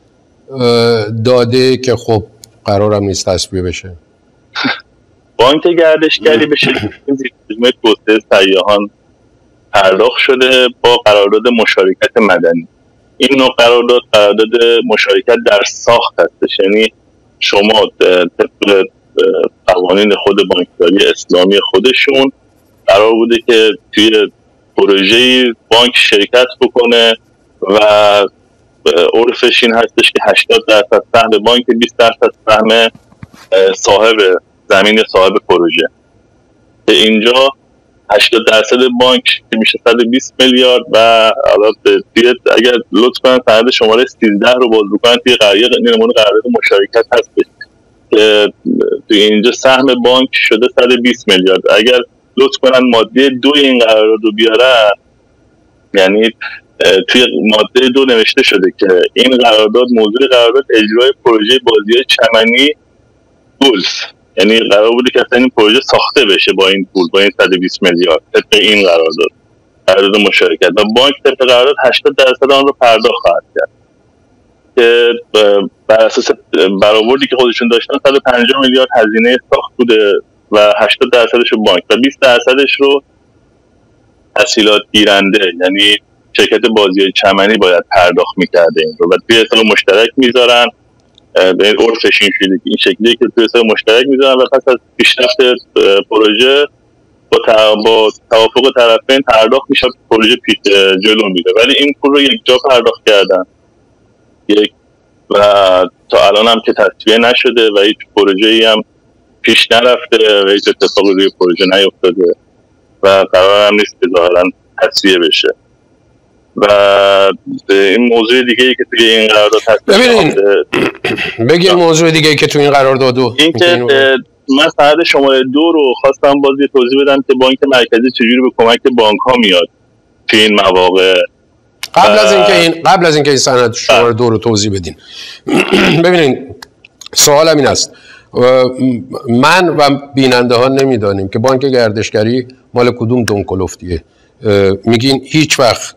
Speaker 1: داده که خب قرارم نیست تصفیه بشه؟
Speaker 5: بانک گردشگری به شکل مجموعه توسعه سیاحان پرداخت شده با قرارداد مشارکت مدنی. این نوع قرارداد مشارکت در ساخت هستش، یعنی شما طبق قوانین خود بانکداری اسلامی خودشون قرار بوده که توی پروژه‌ای بانک شرکت بکنه و عرفش این هستش که 80% سهم بانک، 20% سهم صاحب زمین یا صاحب پروژه. که اینجا 80% بانک که میشه 120 میلیارد و حالا اگر لطف کنن سند شماره 13 رو باز بکنن توی نمونه قرارداد مشارکت هست که توی اینجا سهم بانک شده 120 میلیارد. اگر لطف کنن ماده 2 این قرارداد رو بیارن، یعنی توی ماده 2 نوشته شده که این قرارداد موضوع قرارداد اجرای پروژه بازی‌های چمنی گلف، یعنی قرار بوده که اصلا این پروژه ساخته بشه با این پول، با این 120 میلیارد طبق این قرارداد مشارکت و بانک طبق قرارداد 80% آن رو پرداخت خواهد کرد که بر اساس برآوردی که خودشون داشتن 150 میلیارد هزینه ساخت بوده و 80% رو بانک و 20% رو تسهیلات گیرنده یعنی شرکت بازی‌های چمنی باید پرداخت می‌کرده این رو و توی حساب مشترک میذارن. به این عرفش این شکلی که توی حساب مشترک میذارن و پس از پیشرفت پروژه با توافق طرفین پرداخت میشه، پروژه جلو میره. ولی این پول رو یک جا پرداخت کردن و تا الان هم که تصفیه نشده و هیچ پروژه‌ای هم پیش نرفته و هیچ اتفاقی روی پروژه نیفتاده و قرار هم نیست که ظاهراً تصفیه بشه. و این موضوع دیگه ای که توی این قرارداد هست،
Speaker 1: بگیر موضوع دیگه ای که توی این قرارداد
Speaker 5: این که من سند شماره 2 رو خواستم بازی توضیح بدم که بانک مرکزی چجوری به کمک بانک ها میاد توی این مواقع.
Speaker 1: قبل از اینکه این سند شماره 2 رو توضیح بدین، ببینین سوالم این است، من و بیننده ها نمیدانیم که بانک گردشگری مال کدوم دونکلفتیه. میگین هیچ وقت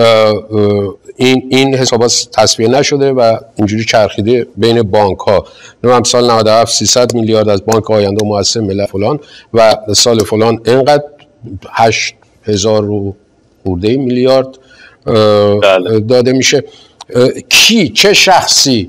Speaker 1: این حسابات تصفیه نشده و اینجوری چرخیده بین بانک ها. نمیم سال 97 300 میلیارد از بانک آینده و مؤسسه ملت فلان و سال فلان اینقدر 8000 خورده میلیارد داده میشه. کی، چه شخصی،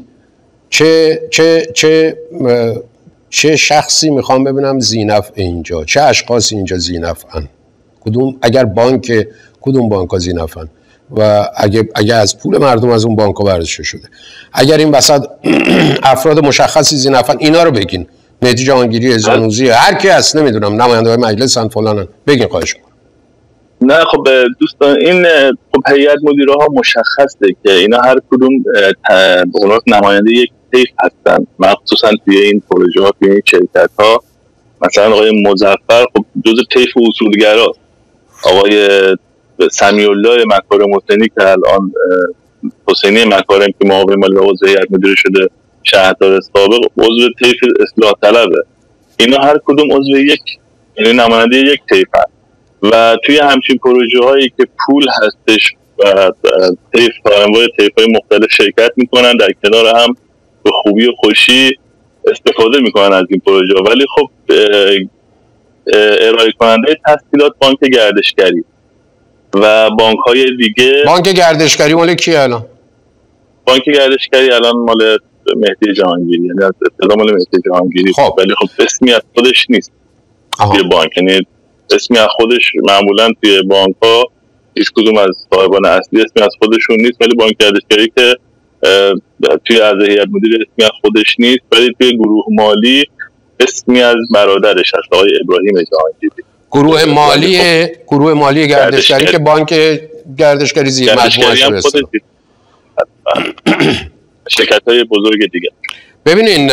Speaker 1: چه شخصی میخوام ببینم ذینفع اینجا، چه اشخاصی اینجا ذینفعن؟ کدوم، اگر بانک، کدوم بانک ها ذینفعن و اگه از پول مردم از اون بانک ها برداشته شده؟ اگر این وسط افراد مشخصی ذینفعن، اینا رو بگین. مهدی جهانگیری، زانوزی، هر کی هست نمیدونم، نماینده های مجلسن فلانن، بگین خواهش میکنم.
Speaker 5: نه خب دوستان، این خب هیئت مدیره ها مشخصه که اینا هر کدوم اونا نماینده یک طیف هستن، مخصوصا توی این پروژه ها، توی این شرکت ها. مثلا آقای مظفر خب جزء طیف اصولگراست. آقای سمیع الله مکارم حسینی که الان حسینی مکارم که معاون مالی عضو هیئت مدیره شده، شهردار سابق، عضو طیف اصلاح طلبه. اینا هر کدوم عضو یک، یعنی نماینده یک طیف هست. و توی همچین پروژه هایی که پول هستش و انواع طیف های مختلف شرکت میکنن، در کنار هم به خوبی و خوشی استفاده میکنن از این پروژه. ولی خب ارائه کننده تسهیلات بانک گردشگری و بانک های دیگه.
Speaker 1: بانک گردشگری مال کیه الان؟
Speaker 5: بانک گردشگری الان مال مهدی جهانگیری، یعنی از ابتدا مال مهدی جهانگیری.
Speaker 1: خب.
Speaker 5: ولی خب اسمی از خودش نیست توی بانک، یعنی اسمی از خودش معمولا توی بانک ها هیچ کدوم از صاحبان اصلی اسمی از خودشون نیست. ولی بانک گردشگری که توی از هیئت مدیره اسمی از خودش نیست، ولی توی گروه مالی اسمی از برادرش هست، آقای ابراهیم جهانگیری. گروه مالی گردشگری که بانک گردشگری زیر مجموعه‌اش هست. شرکت‌های بزرگ دیگه.
Speaker 1: ببینین،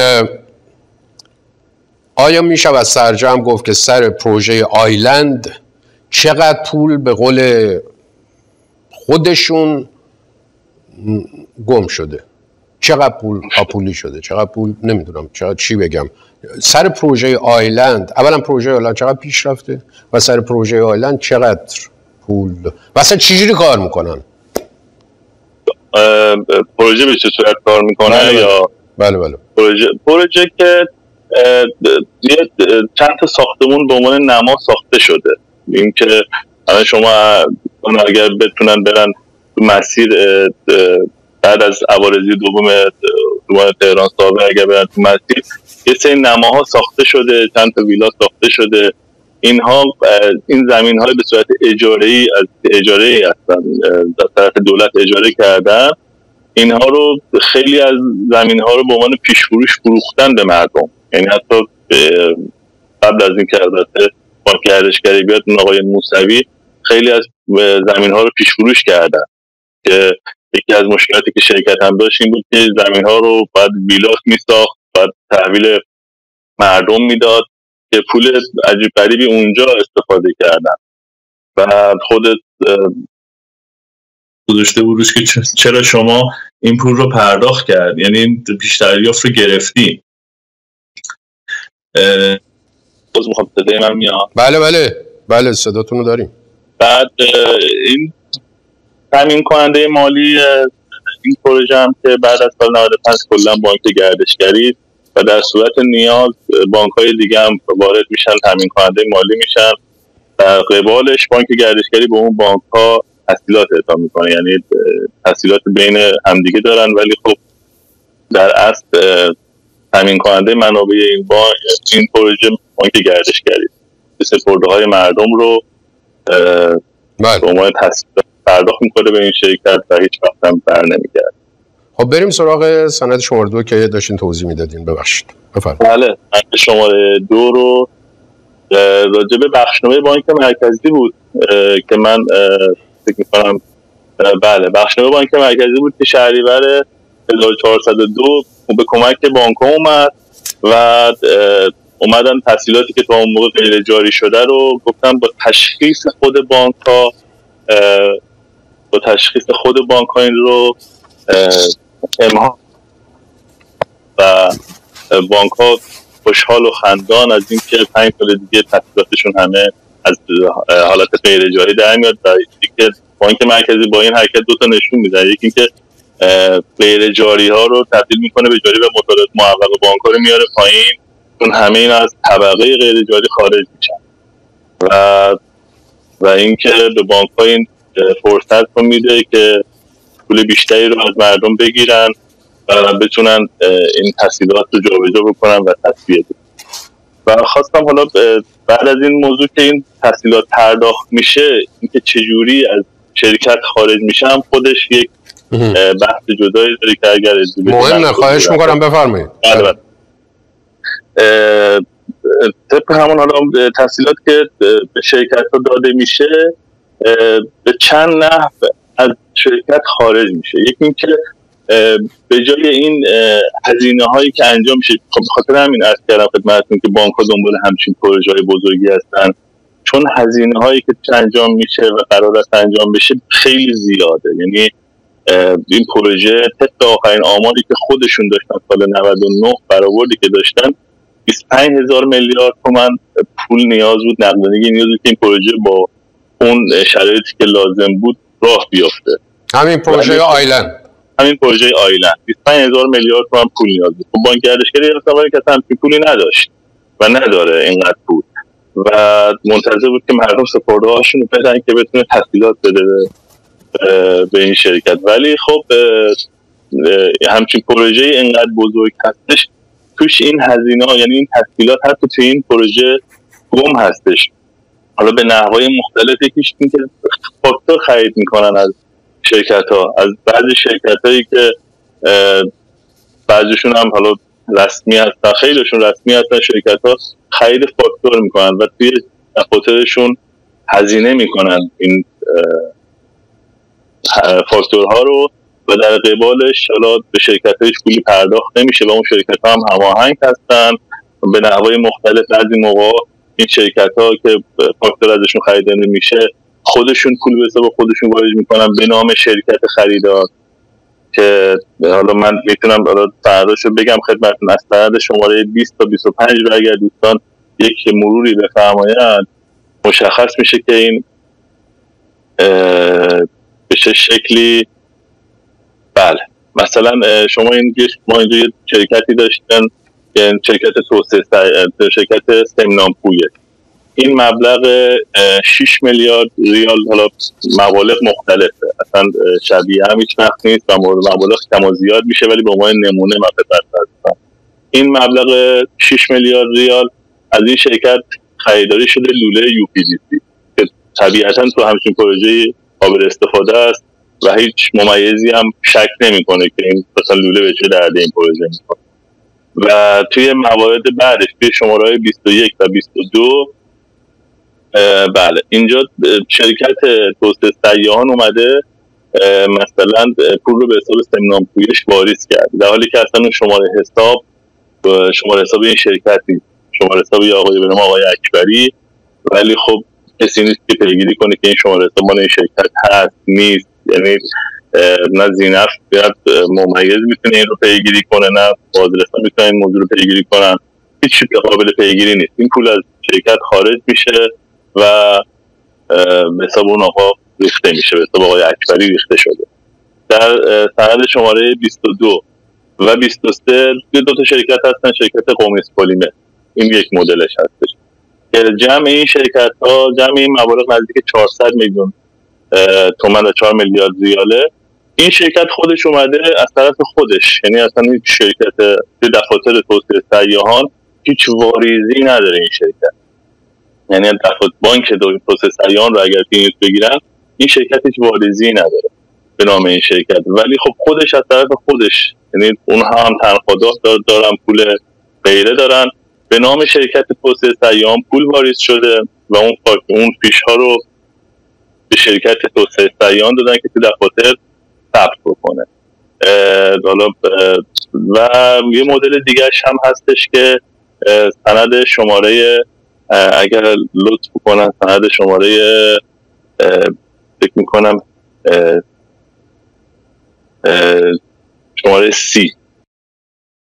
Speaker 1: آیا میشه سرجم گفت که سر پروژه آیلند چقدر پول به قول خودشون گم شده؟ چقدر پول آپولی شده؟ چقدر پول نمیدونم چی بگم. سر پروژه آیلند، اولا پروژه آیلند چقدر پیش رفته و سر پروژه آیلند چقدر پول و اصلا چجوری کار میکنن؟
Speaker 5: پروژه به چه صورت کار میکنه؟
Speaker 1: بله.
Speaker 5: یا
Speaker 1: بله.
Speaker 5: پروژه که چند تا ساختمون به عنوان نما ساخته شده. این که شما اگر بتونن برن تو مسیر بعد از عوارضی دوم تهران صابر، اگر برن تو مسیر، یه سری نماها ساخته شده، چند تا ویلا ساخته شده. این زمین های به صورت اجاره‌ای هستن، در طرف دولت اجاره کردن. اینها رو، خیلی از زمین ها رو به عنوان پیش فروش فروختن به مردم. یعنی حتی قبل از اینکه البته بانک گردشگری بیاد، اون آقای موسوی خیلی از زمین ها رو پیش فروش کردن که یکی از مشکلاتی که شرکت هم داشت این بود که زمین ها رو باید ویلا میساخت، باید تحویل مردم میداد که پول عجیب غریبی اونجا استفاده کردن. و خودت گذاشته بودش که چرا شما این پول رو پرداخت کرد، یعنی این پیش‌دریافت رو گرفتی. باز میخوام صدای من میاد؟
Speaker 1: بله صداتون رو داریم.
Speaker 5: بعد این تامین کننده مالی این پروژه هم که بعد از سال 95 کلا بانک گردشگری و در صورت نیاز بانک‌های دیگه هم وارد میشن، تامین کننده مالی میشن. در قبالش بانک گردشگری به اون بانک‌ها تسهیلات اعطا میکنه، یعنی تسهیلات بین همدیگه دارن، ولی خب در اصل تامین کننده منابع این پروژه بانک گردشگری سپرده‌های مردم رو به عنوان تسهیلات پرداخت میکنه به این شرکت و هیچ وقت هم بر نمیگرده.
Speaker 1: خب بریم سراغ سند شماره 2 که داشتین توضیح میدادین. ببخشید بفرمایید.
Speaker 5: بله، سند شماره 2 رو راجع به بخشنامه بانک مرکزی بود که من فکر می‌کنم بله بخشنامه بانک مرکزی بود که شهریور 1402 به کمک بانک‌ها اومد و اومدن تسهیلاتی که تا اون موقع غیر جاری شده رو گفتن با تشخیص خود بانک‌ها این رو امها و بانک‌ها خوشحال و خندان از اینکه 5 سال دیگه تحصیلاتشون همه از حالت غیر جاری در میاد و اینکه بانک مرکزی با این حرکت دو تا نشون میده. یکی اینکه غیر جاری ها رو تبدیل میکنه به جاری و مطالعات معوق بانک ها رو میاره پایین، چون همه اینا از طبقه غیر جاری خارج میشن و اینکه به بانک ها این فرصت رو میده که پول بیشتری رو از مردم بگیرن و بتونن این تسهیلات رو جابجا بکنن و تسویه بدن. و خواستم حالا بعد از این موضوع که این تسهیلات پرداخت میشه، اینکه چجوری از شرکت خارج میشه هم خودش یک بحث جدایی داره که اگر
Speaker 1: مهمه. خواهش میکنم بفرمایید.
Speaker 5: بله. طبق همون حالا تسهیلات که به شرکت ها داده میشه به چند نحو از شرکت خارج میشه. یکی اینکه به جای این هزینه هایی که انجام میشه، خب بخاطر همین عرض کردم خدمتتون که بانک ها دنبال همچین پروژه های بزرگی هستن، چون هزینه هایی که انجام میشه و قرار است انجام بشه خیلی زیاده. یعنی این پروژه طبق آخرین آماری که خودشون داشتن سال 99 برآوردی که داشتن 25,000 میلیارد تومان پول نیاز بود، نقدینگی نیاز بود که این پروژه با اون شرایطی که لازم بود راه بیفته.
Speaker 1: همین پروژه آیلند
Speaker 5: 25,000 میلیارد تومان پول نیاز بود. بانک گردشگری ایالات که همچین پولی نداشت و نداره اینقدر پول و منتظر بود که مردم سپرده هاشون رو بدن که بتونه تسهیلات بده به این شرکت. ولی خب همچین پروژه اینقدر بزرگ هستش، توش این هزینه ها یعنی این تسهیلات حتی توی این پروژه گم هستش. حالا به نحوهای مختلف، یکیش این که فاکتور خرید میکنن از شرکت ها، از بعضی شرکت هایی که بعضیشون هم حالا رسمی هستن، خیلیشون رسمی هستن، شرکت ها خرید فاکتور میکنن و توی دفاترشون هزینه میکنن این فاکتورها رو و در قبالش حالا به شرکت هایش پولی پرداخت نمیشه و اون شرکت ها هم هماهنگ هستن به نحوهای مختلف. بعضی موقع این شرکت ها که فاکتور ازشون خریده نمیشه خودشون پول به حساب خودشون واریز میکنن به نام شرکت خریدار، که حالا من میتونم فرداشو بگم خدمتتون. از سند شماره 20 تا 25 و اگر دوستان یک مروری بفرمایند مشخص میشه که این به چه شکلی. بله مثلا شما ما اینجا یه شرکتی داشتن، یعنی شرکت شرکت سمنانپویه. این مبلغ 6 میلیارد ریال، حالا مبالغ مختلفه، اصلا شبیه هم هیچ وقت نیست و مبالغ کم و زیاد میشه، ولی به عنوان نمونه مثلا این مبلغ 6 میلیارد ریال از این شرکت خریداری شده لوله UPVC که طبیعتا تو همچین پروژه قابل استفاده است و هیچ ممیزی هم شک نمیکنه که این مثلا لوله به چه درد این پروژه میکنه. و توی موارد بعدش توی شماره‌های 21 و 22 بله اینجا شرکت توسعه سیاحان اومده مثلا پول رو به حساب سمنانپویش واریز کرد، در حالی که اصلا شماره حساب این شرکت نیست، شماره حساب یه آقای به نام آقای اکبری، ولی خب کسی نیست که پیگیری کنه که این شماره حساب مال این شرکت هست نیست. یعنی نه زینف بیاد ممیز میتونه این رو پیگیری کنه، نه بازرسان میتونه این موضوع رو پیگیری کنن، هیچ چیز قابل پیگیری نیست. این پول از شرکت خارج میشه و به حساب اون آقا ریخته میشه، به حساب آقای اکبری ریخته شده. در سند شماره 22 و 23 دو تا شرکت هستن، شرکت قومیس پلیمر، این یک مدلش هستش که جمع این شرکت ها جمع این مبالغ نزدیک 400 میلیون تومان و 4 میلیارد ریاله. این شرکت خودش اومده از طرف خودش، یعنی اصلا هیچ شرکت دفاتر توسعه سیاحان هیچ واریزی نداره این شرکت، یعنی دفاتر بانک توسعه سیاحان رو اگر نیوز بگیرن این شرکت هیچ واریزی نداره به نام این شرکت، ولی خب خودش از طرف خودش، یعنی اونها هم تنخواه دارن، پول غیره دارن، به نام شرکت توسعه سیاحان پول واریز شده و اون پیش‌ها رو به شرکت توسعه سیاحان دادن که تو دفاتر ثبت بکنه. حالا و یه مدل دیگه‌اش هم هستش که سند شماره اگر لطف کنن سند شماره فکر میکنم شماره 30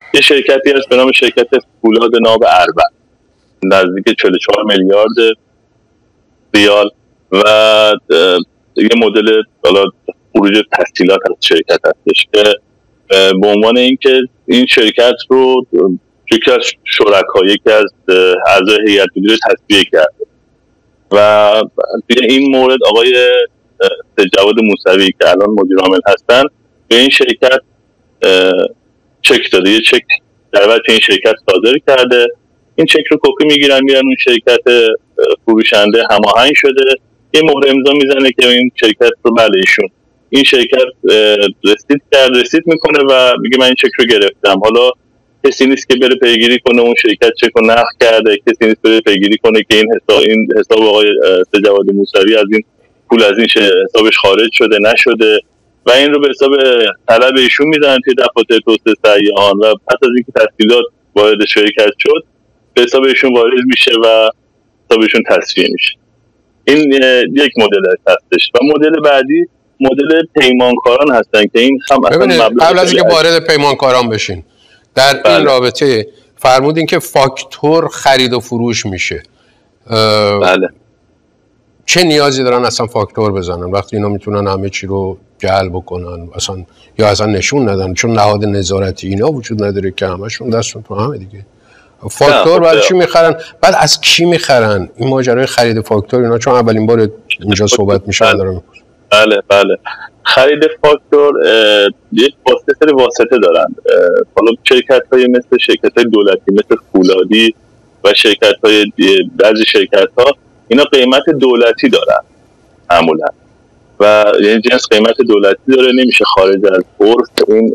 Speaker 5: یه شرکتی هست به نام شرکت فولاد ناب اربع، نزدیک 44 میلیارد ریال و یه مدل حالا خروج تسهیلات از شرکت هستش که به عنوان اینکه این شرکت رو یکی از شرکا، یکی از اعضای هیئت مدیره تصفیه کرده و توی این مورد آقای جواد موسوی که الان مدیر عامل هستن به این شرکت چک داده، یه چک در وجه این شرکت صادر کرده. این چک رو کپی میگیرن میرن اون شرکت فروشنده هماهنگ شده یه مهر امضا میزنه که این شرکت رو بله ایشون این شرکت رسید میکنه و میگه من این چک رو گرفتم. حالا کسی نیست که بره پیگیری کنه اون شرکت چک رو نقض کرده، کسی نیست بره پیگیری کنه که این حساب آقای جواد موسوی از این پول از این حسابش خارج شده نشده و این رو به حساب طلب ایشون میزنن توی دفاتر توسعه سیاحان و پس از اینکه تسهیلات وارد شرکت شد به حساب ایشون وارد میشه و حسابشون تصفیه میشه. این یک مدل هستش و مدل بعدی مدل پیمانکاران هستن که این هم اصلا
Speaker 1: قبل از اینکه وارد پیمانکاران بشین در این رابطه فرمودین که فاکتور خرید و فروش میشه.
Speaker 5: بله.
Speaker 1: چه نیازی دارن اصلا فاکتور بزنن وقتی اینا میتونن همه چی رو جعل بکنن اصلا یا اصلا نشون ندن چون نهاد نظارتی اینا وجود نداره که همشون دستشون تو همه دیگه. فاکتور برای چی میخرن؟ بعد از کی میخرن؟ این ماجرای خرید فاکتور اینا چون اولین بار اینجا صحبت میشه دارم.
Speaker 5: بله خرید فاکتور یک سری واسطه دارن. حالا شرکت‌های مثل شرکت‌های دولتی مثل فولادی و شرکت‌های بعضی شرکت‌ها اینا قیمت دولتی دارن معمولا و یعنی جنس قیمت دولتی داره نمیشه خارج از عرف این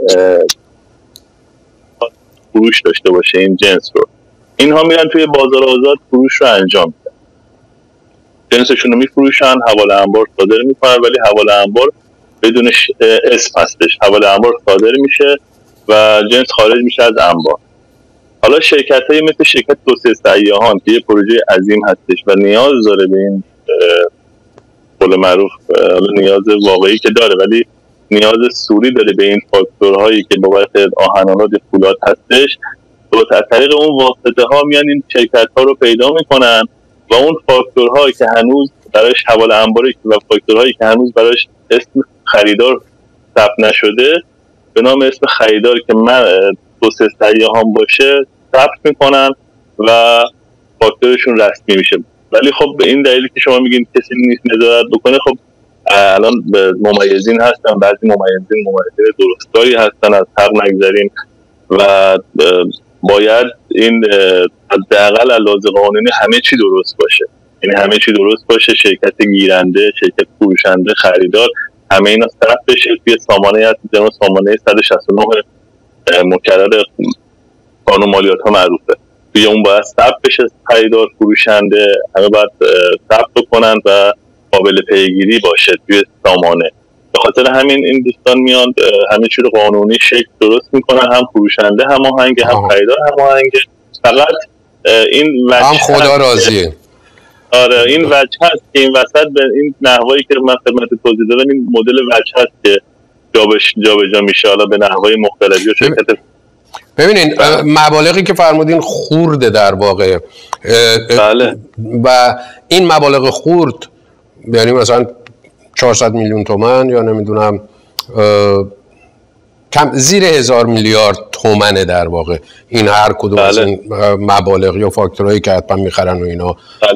Speaker 5: فروش داشته باشه این جنس رو. اینها میرن توی بازار آزاد فروش رو انجام میدن، جنسشون رو میفروشن، حواله انبار صادر میکنن ولی حواله انبار بدون اسم هستش، حواله انبار صادر میشه و جنس خارج میشه از انبار. حالا شرکت‌های مثل شرکت توسعه سیاحان که یه پروژه عظیم هستش و نیاز داره به این قول معروف نیاز واقعی که داره ولی نیاز سوری داره به این فاکتورهایی که بابت آهن‌آلات فولاد هستش و از طریق اون واسطه ها میان این شرکت ها رو پیدا میکنن و اون فاکتورهایی که هنوز برایش حواله انباری و فاکتورهایی که هنوز برایش اسم خریدار ثبت نشده به نام اسم خریدار که من توسعه سیاحان باشه ثبت میکنن و فاکتورشون رسمی میشه. ولی خب به این دلیلی که شما میگین کسی نیست نظارت بکنه، خب الان ممیزین هستن، بعضی ممیزین درستایی هستن از حق نگذاریم و باید این حداقل از لحاظ قانونی همه چی درست باشه، یعنی همه چی درست باشه، شرکت گیرنده، شرکت فروشنده، خریدار همه اینا ثبت بشه توی سامانه هست جناب سامانه 169 مکرر قانون مالیات ها معروفه، توی اون باید ثبت بشه، خریدار فروشنده همه باید ثبت کنن و قابل پیگیری باشه توی سامانه. به خاطر همین این دوستان میان همه چی رو قانونی شکل درست میکنن، هم فروشنده هماهنگ هم خریدار هماهنگ. فقط این وجه
Speaker 1: هم خدا راضیه.
Speaker 5: آره این وجه هست که این وسط به این نحوهی که من خدمت توضیح دادم این مدل وجه هست که جابجا میشه حالا به نحوهای مختلفی و شرکت.
Speaker 1: ببینین مبالغی که فرمودین خورده در واقع
Speaker 5: بله.
Speaker 1: و این مبالغ خورد یعنی مثلا 400 میلیون تومان یا نمیدونم کم زیر 1000 میلیارد تومنه در واقع این هر کدوم از این مبالغ یا فاکتورهایی که حتما میخرن و اینا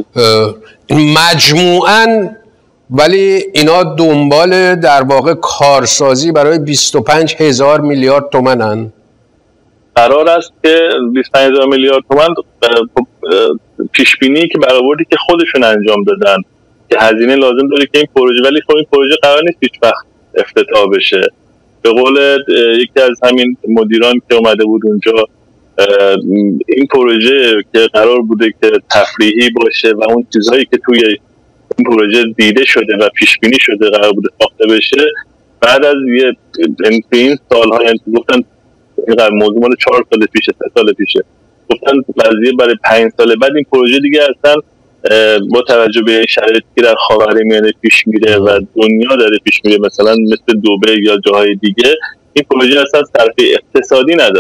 Speaker 1: مجموعاً، ولی اینا دنبال در واقع کارسازی برای 25,000 میلیارد تومنن.
Speaker 5: قرار است که 25,000 میلیارد تومان پیشبینی که برآوردی که خودشون انجام دادن که هزینه لازم داره که این پروژه، ولی خب این پروژه قرار نیست هیچ وقت افتتاح بشه. به قول یکی از همین مدیران که اومده بود اونجا این پروژه که قرار بوده که تفریحی باشه و اون چیزهایی که توی این پروژه دیده شده و پیش بینی شده قرار بوده ساخته بشه بعد از این سال‌ها، یعنی گفتن این موضوع مال 4 سال پیشه 3 سال پیشه، گفتن قضیه برای 5 سال بعد این پروژه دیگه اصلا با توجه به شرایطی که در خاورمیانه پیش میره و دنیا داره پیش میره مثلا مثل دبی یا جاهای دیگه این پروژه اصلا صرفه اقتصادی نداره.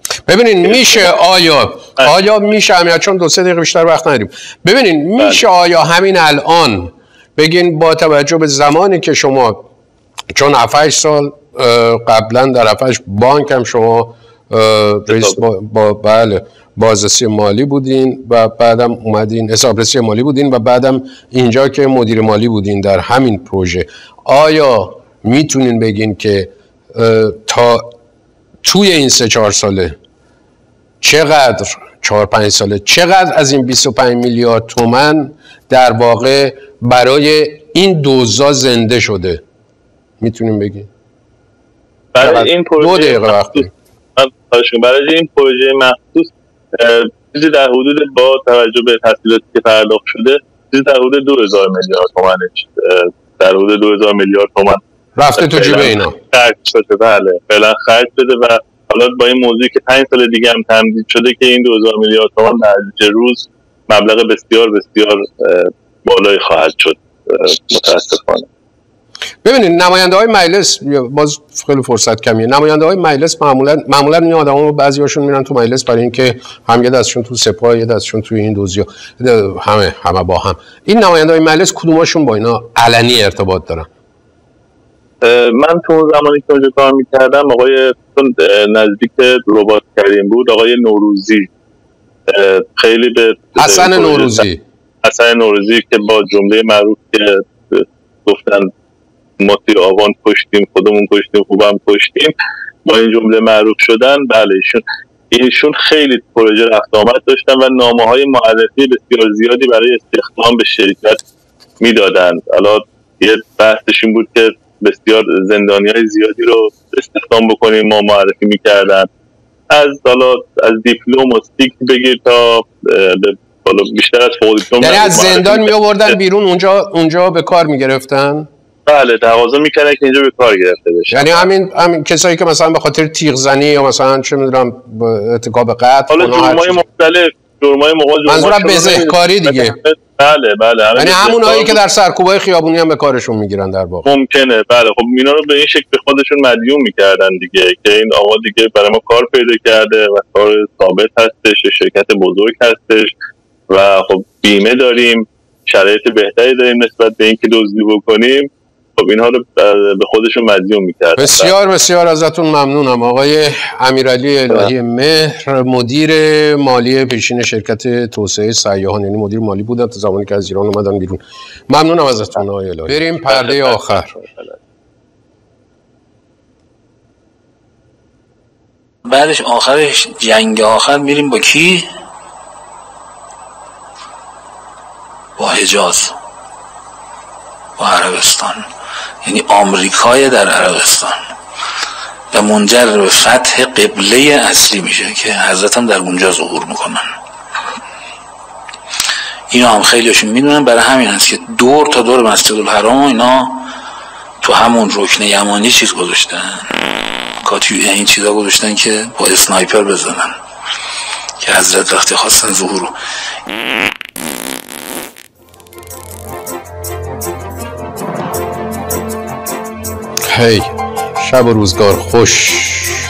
Speaker 1: ببینین میشه آیا میشه همین، چون 2-3 دقیقه بیشتر وقت نداریم، ببینین میشه آیا همین الان بگین با توجه به زمانی که شما، چون 7-8 سال قبلا در 7-8 بانک هم شما رئیس بله بازرسی مالی بودین و بعدم اومدین حسابرسی مالی بودین و بعدم اینجا که مدیر مالی بودین در همین پروژه، آیا میتونین بگین که تا توی این 3-4 ساله چقدر 4-5 ساله چقدر از این 25 میلیارد تومان در واقع برای این دوزا زنده شده؟ میتونیم بگیم
Speaker 5: برای این پروژه
Speaker 1: 2 دقیقه وقتی
Speaker 5: برای این پروژه مخصوص چیزی در حدود با توجه به تسهیلاتی که پرداخت شده چیزی در حدود 2000 میلیارد تومان در حدود 2000 میلیارد تومان
Speaker 1: رفته تو جیب اینا
Speaker 5: خرج شده. بله فعلا خرج شده و حالا با این موضوعی که 5 سال دیگه هم تمدید شده که این 2000 میلیارد تومان در روز مبلغ بسیار بسیار بالایی خواهد شد متاسفانه.
Speaker 1: ببینید نماینده های مجلس، باز خیلی فرصت کمیه، نماینده های مجلس معمولا این آدما بعضیاشون میرن تو مجلس برای اینکه هم یه دستشون تو سپاه یه دستشون توی این دوزیا، همه با هم. این نماینده های مجلس کدوماشون با اینا علنی ارتباط دارن؟
Speaker 5: من تو زمانی که اونجا کار میکردم آقای نزدیک رباط کریم بود، آقای نوروزی خیلی به
Speaker 1: حسن نوروزی که با جمله معروف که گفتن ما تیر آوان کشتیم خودمون کشتیم خوبم کشتیم، با این جمله معروف شدن. بله ایشون خیلی پروژه رفت آمد داشتن و نامه‌های معرفی بسیار زیادی برای استخدام به شرکت میدادن. حالا یه بحثش این بود که بسیار زندانیای زیادی رو استخدام بکنیم، ما معرفی میکردن از دیپلم و سیک بگیر تا بیشتر از فوق دیپلم، یعنی از زندان می آوردن بیرون اونجا به کار میگرفتن.
Speaker 5: بله تقاضا میکردن که اینجا به کار گرفته بشه.
Speaker 1: یعنی همین کسایی که مثلا به خاطر تیغ زنی یا مثلا چه میدونم ارتکاب قتل،
Speaker 5: حالا جرمای مختلف،
Speaker 1: منظورم بزهکاری دیگه.
Speaker 5: بله
Speaker 1: یعنی همونایی که در سرکوبای خیابونی هم به کارشون میگیرن در واقع.
Speaker 5: ممکنه بله. خب اینا رو به این شکل به خودشون مدیون میکردن دیگه که این آقا دیگه برای ما کار پیدا کرده و کار ثابت هستش، شرکت بزرگ هستش و خب بیمه داریم، شرایط بهتری داریم نسبت به اینکه دزدی بکنیم. خب اینها رو به خودشون مدیون میکردن.
Speaker 1: بسیار بسیار ازتون ممنونم آقای امیرعلی الهی مهر، مدیر مالی پیشین شرکت توسعه سیاحان، یعنی مدیر مالی بودن تا زمانی که از ایران اومدن بیرون. ممنونم ازتون آقای الهی. بریم پرده آخر.
Speaker 6: بعدش آخرش جنگ آخر میریم با کی؟ با حجاز، با عربستان، یعنی آمریکای در عربستان و منجر به فتح قبله اصلی میشه که حضرت هم در اونجا ظهور میکنن. اینا هم خیلیشون میدونن، برای همین هست که دور تا دور مسجد الحرام اینا تو همون رکن یمانی چیز گذاشتن، کاتیو این چیزا گذاشتن که با اسنایپر بزنن که حضرت وقتی خواستن ظهور رو.
Speaker 1: هی شب و روزگار خوش.